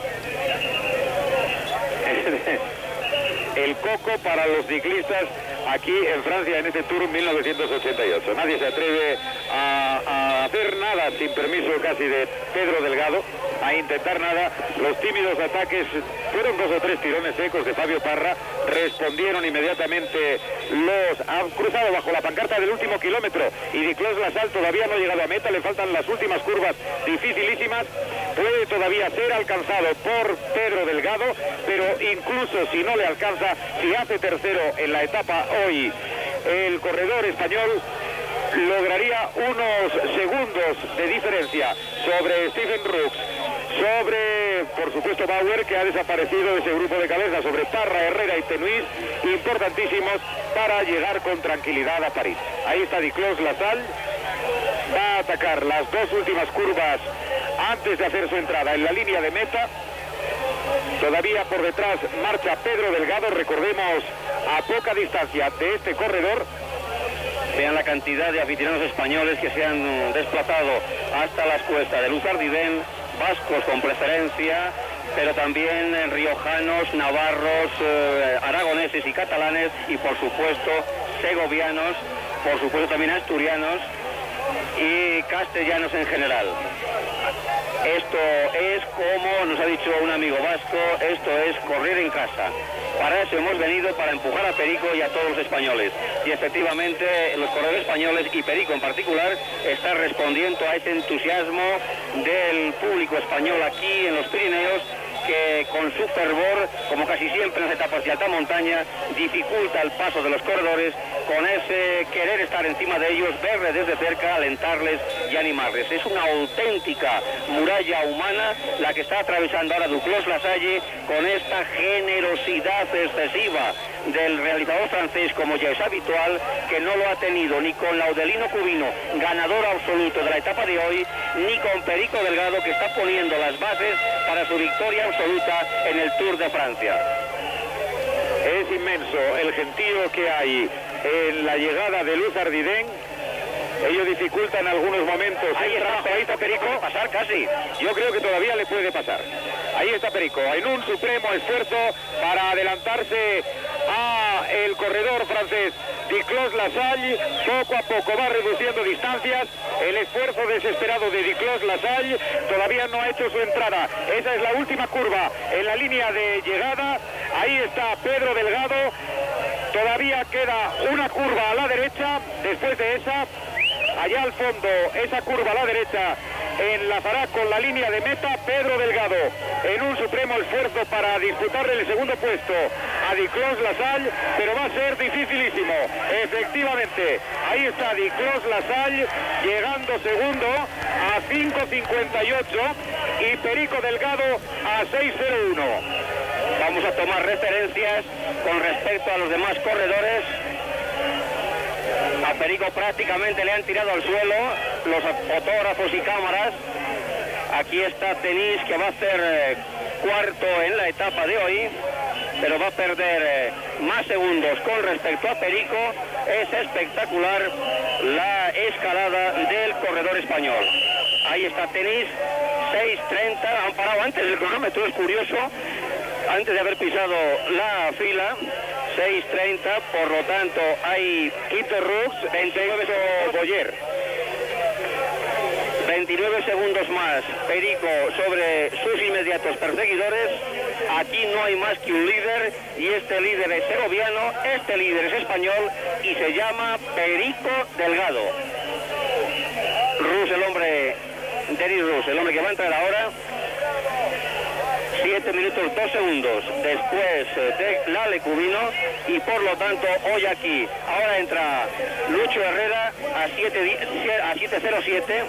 El coco para los ciclistas aquí en Francia en este Tour mil novecientos ochenta y ocho. Nadie se atreve a, a hacer nada sin permiso casi de Pedro Delgado, a intentar nada. Los tímidos ataques fueron dos o tres tirones secos de Fabio Parra, respondieron inmediatamente los... Han cruzado bajo la pancarta del último kilómetro y Duclos Lasalle todavía no ha llegado a meta, le faltan las últimas curvas dificilísimas. Puede todavía ser alcanzado por Pedro Delgado, pero incluso si no le alcanza, si hace tercero en la etapa hoy, el corredor español lograría unos segundos de diferencia sobre Stephen Brooks, sobre, por supuesto, Bauer, que ha desaparecido de ese grupo de cabeza, sobre Parra, Herrera y Tenuis, importantísimos para llegar con tranquilidad a París. Ahí está Duclos Lasalle, va a atacar las dos últimas curvas antes de hacer su entrada en la línea de meta. Todavía por detrás marcha Pedro Delgado, recordemos, a poca distancia de este corredor. Vean la cantidad de aficionados españoles que se han desplazado hasta las cuestas de Luz Ardiden, vascos con preferencia, pero también riojanos, navarros, eh, aragoneses y catalanes, y por supuesto segovianos, por supuesto también asturianos y castellanos en general. Esto es, como nos ha dicho un amigo vasco, esto es correr en casa. Para eso hemos venido, para empujar a Perico y a todos los españoles. Y efectivamente los corredores españoles y Perico en particular está respondiendo a ese entusiasmo del público español aquí en los Pirineos, que con su fervor, como casi siempre en las etapas de alta montaña, dificulta el paso de los corredores, con ese querer estar encima de ellos, verles desde cerca, alentarles y animarles. Es una auténtica muralla humana la que está atravesando ahora Duclos Lasalle, con esta generosidad excesiva del realizador francés, como ya es habitual, que no lo ha tenido ni con Laudelino Cubino, ganador absoluto de la etapa de hoy, ni con Perico Delgado, que está poniendo las bases para su victoria absoluta en el Tour de Francia. Es inmenso el gentío que hay en la llegada de Luz Ardiden. Ello dificulta en algunos momentos ahí el está, trabajo. Ahí está Perico. Puede pasar casi. Yo creo que todavía le puede pasar. Ahí está Perico, en un supremo esfuerzo para adelantarse a el corredor francés Duclos Lasalle. Poco a poco va reduciendo distancias. El esfuerzo desesperado de Duclos Lasalle todavía no ha hecho su entrada. Esa es la última curva en la línea de llegada. Ahí está Pedro Delgado. Todavía queda una curva a la derecha. Después de esa, allá al fondo, esa curva a la derecha enlazará con la línea de meta Pedro Delgado, en un supremo esfuerzo para disputarle el segundo puesto a Duclos Lasalle, pero va a ser dificilísimo. Efectivamente, ahí está Duclos Lasalle llegando segundo a cinco cincuenta y ocho y Perico Delgado a seis cero uno. Vamos a tomar referencias con respecto a los demás corredores. A Perico prácticamente le han tirado al suelo los fotógrafos y cámaras. Aquí está Tenis, que va a ser eh, cuarto en la etapa de hoy, pero va a perder eh, más segundos con respecto a Perico. Es espectacular la escalada del corredor español. Ahí está Tenis, seis treinta, han parado antes del cronómetro, es curioso, antes de haber pisado la fila. seis treinta, por lo tanto hay Quinto Rux, veintinueve Boyer. veintinueve segundos más, Perico sobre sus inmediatos perseguidores. Aquí no hay más que un líder, y este líder es segoviano, este líder es español y se llama Perico Delgado. Rus, el hombre, Denis Rus, el hombre que va a entrar ahora. siete minutos dos segundos después de Lale Cubino, y por lo tanto hoy aquí ahora entra Lucho Herrera a siete cero siete.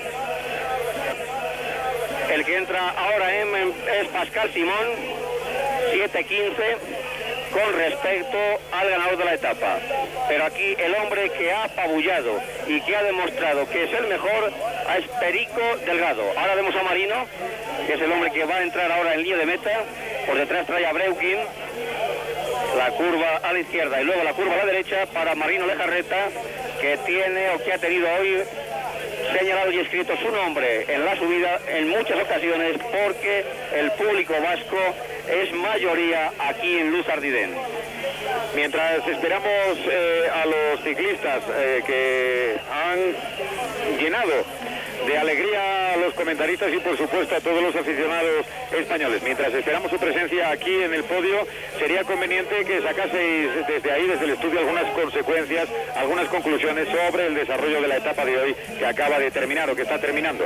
El que entra ahora es Pascal Simón, siete quince, con respecto al ganador de la etapa. Pero aquí el hombre que ha apabullado y que ha demostrado que es el mejor es Perico Delgado. Ahora vemos a Marino, que es el hombre que va a entrar ahora en línea de meta. Por detrás trae a Breukin, la curva a la izquierda y luego la curva a la derecha para Marino Lejarreta, que tiene o que ha tenido hoy señalado y escrito su nombre en la subida en muchas ocasiones, porque el público vasco es mayoría aquí en Luz Ardiden. Mientras esperamos eh, a los ciclistas eh, que han llenado de alegría a los comentaristas y por supuesto a todos los aficionados españoles, mientras esperamos su presencia aquí en el podio, sería conveniente que sacaseis desde ahí, desde el estudio, algunas consecuencias, algunas conclusiones sobre el desarrollo de la etapa de hoy que acaba de terminar o que está terminando.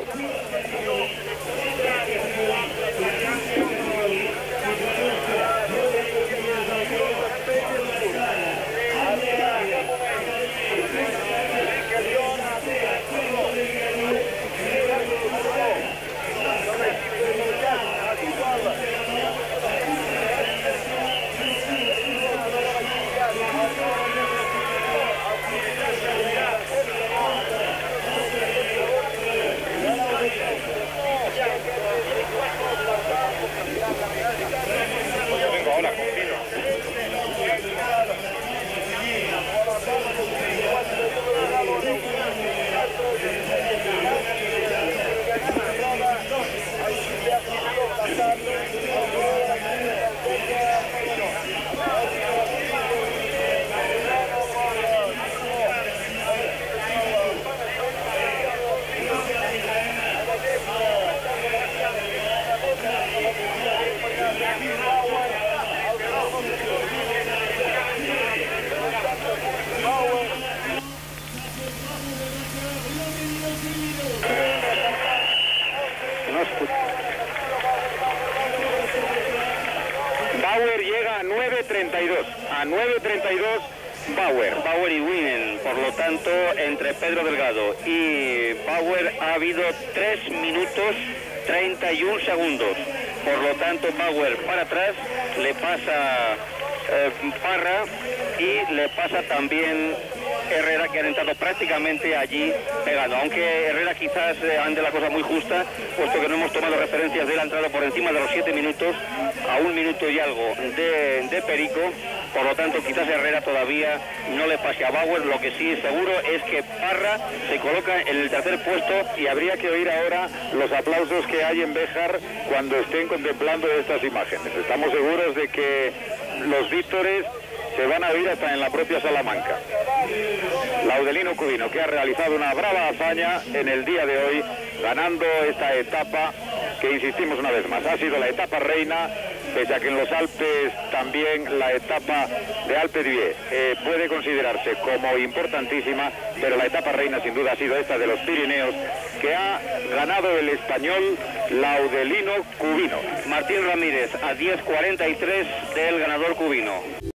Bauer llega a nueve treinta y dos, a nueve treinta y dos Bauer. Bauer y Winen, por lo tanto, entre Pedro Delgado y Bauer ha habido tres minutos treinta y un segundos. Por lo tanto, Bauer para atrás, le pasa eh, Parra y le pasa también Herrera, que han entrado prácticamente allí pegado, aunque Herrera quizás eh, ande la cosa muy justa, puesto que no hemos tomado referencias de él, ha entrado por encima de los siete minutos, a un minuto y algo de, de Perico. Por lo tanto, quizás Herrera todavía no le pase a Bauer. Lo que sí es seguro es que Parra se coloca en el tercer puesto, y habría que oír ahora los aplausos que hay en Béjar cuando estén contemplando estas imágenes. Estamos seguros de que los víctores se van a oír hasta en la propia Salamanca. Laudelino Cubino, que ha realizado una brava hazaña en el día de hoy, ganando esta etapa que, insistimos una vez más, ha sido la etapa reina, pese a que en los Alpes también la etapa de Alpe d'Huez eh, puede considerarse como importantísima, pero la etapa reina sin duda ha sido esta de los Pirineos, que ha ganado el español Laudelino Cubino. Martín Ramírez a diez cuarenta y tres del ganador cubino.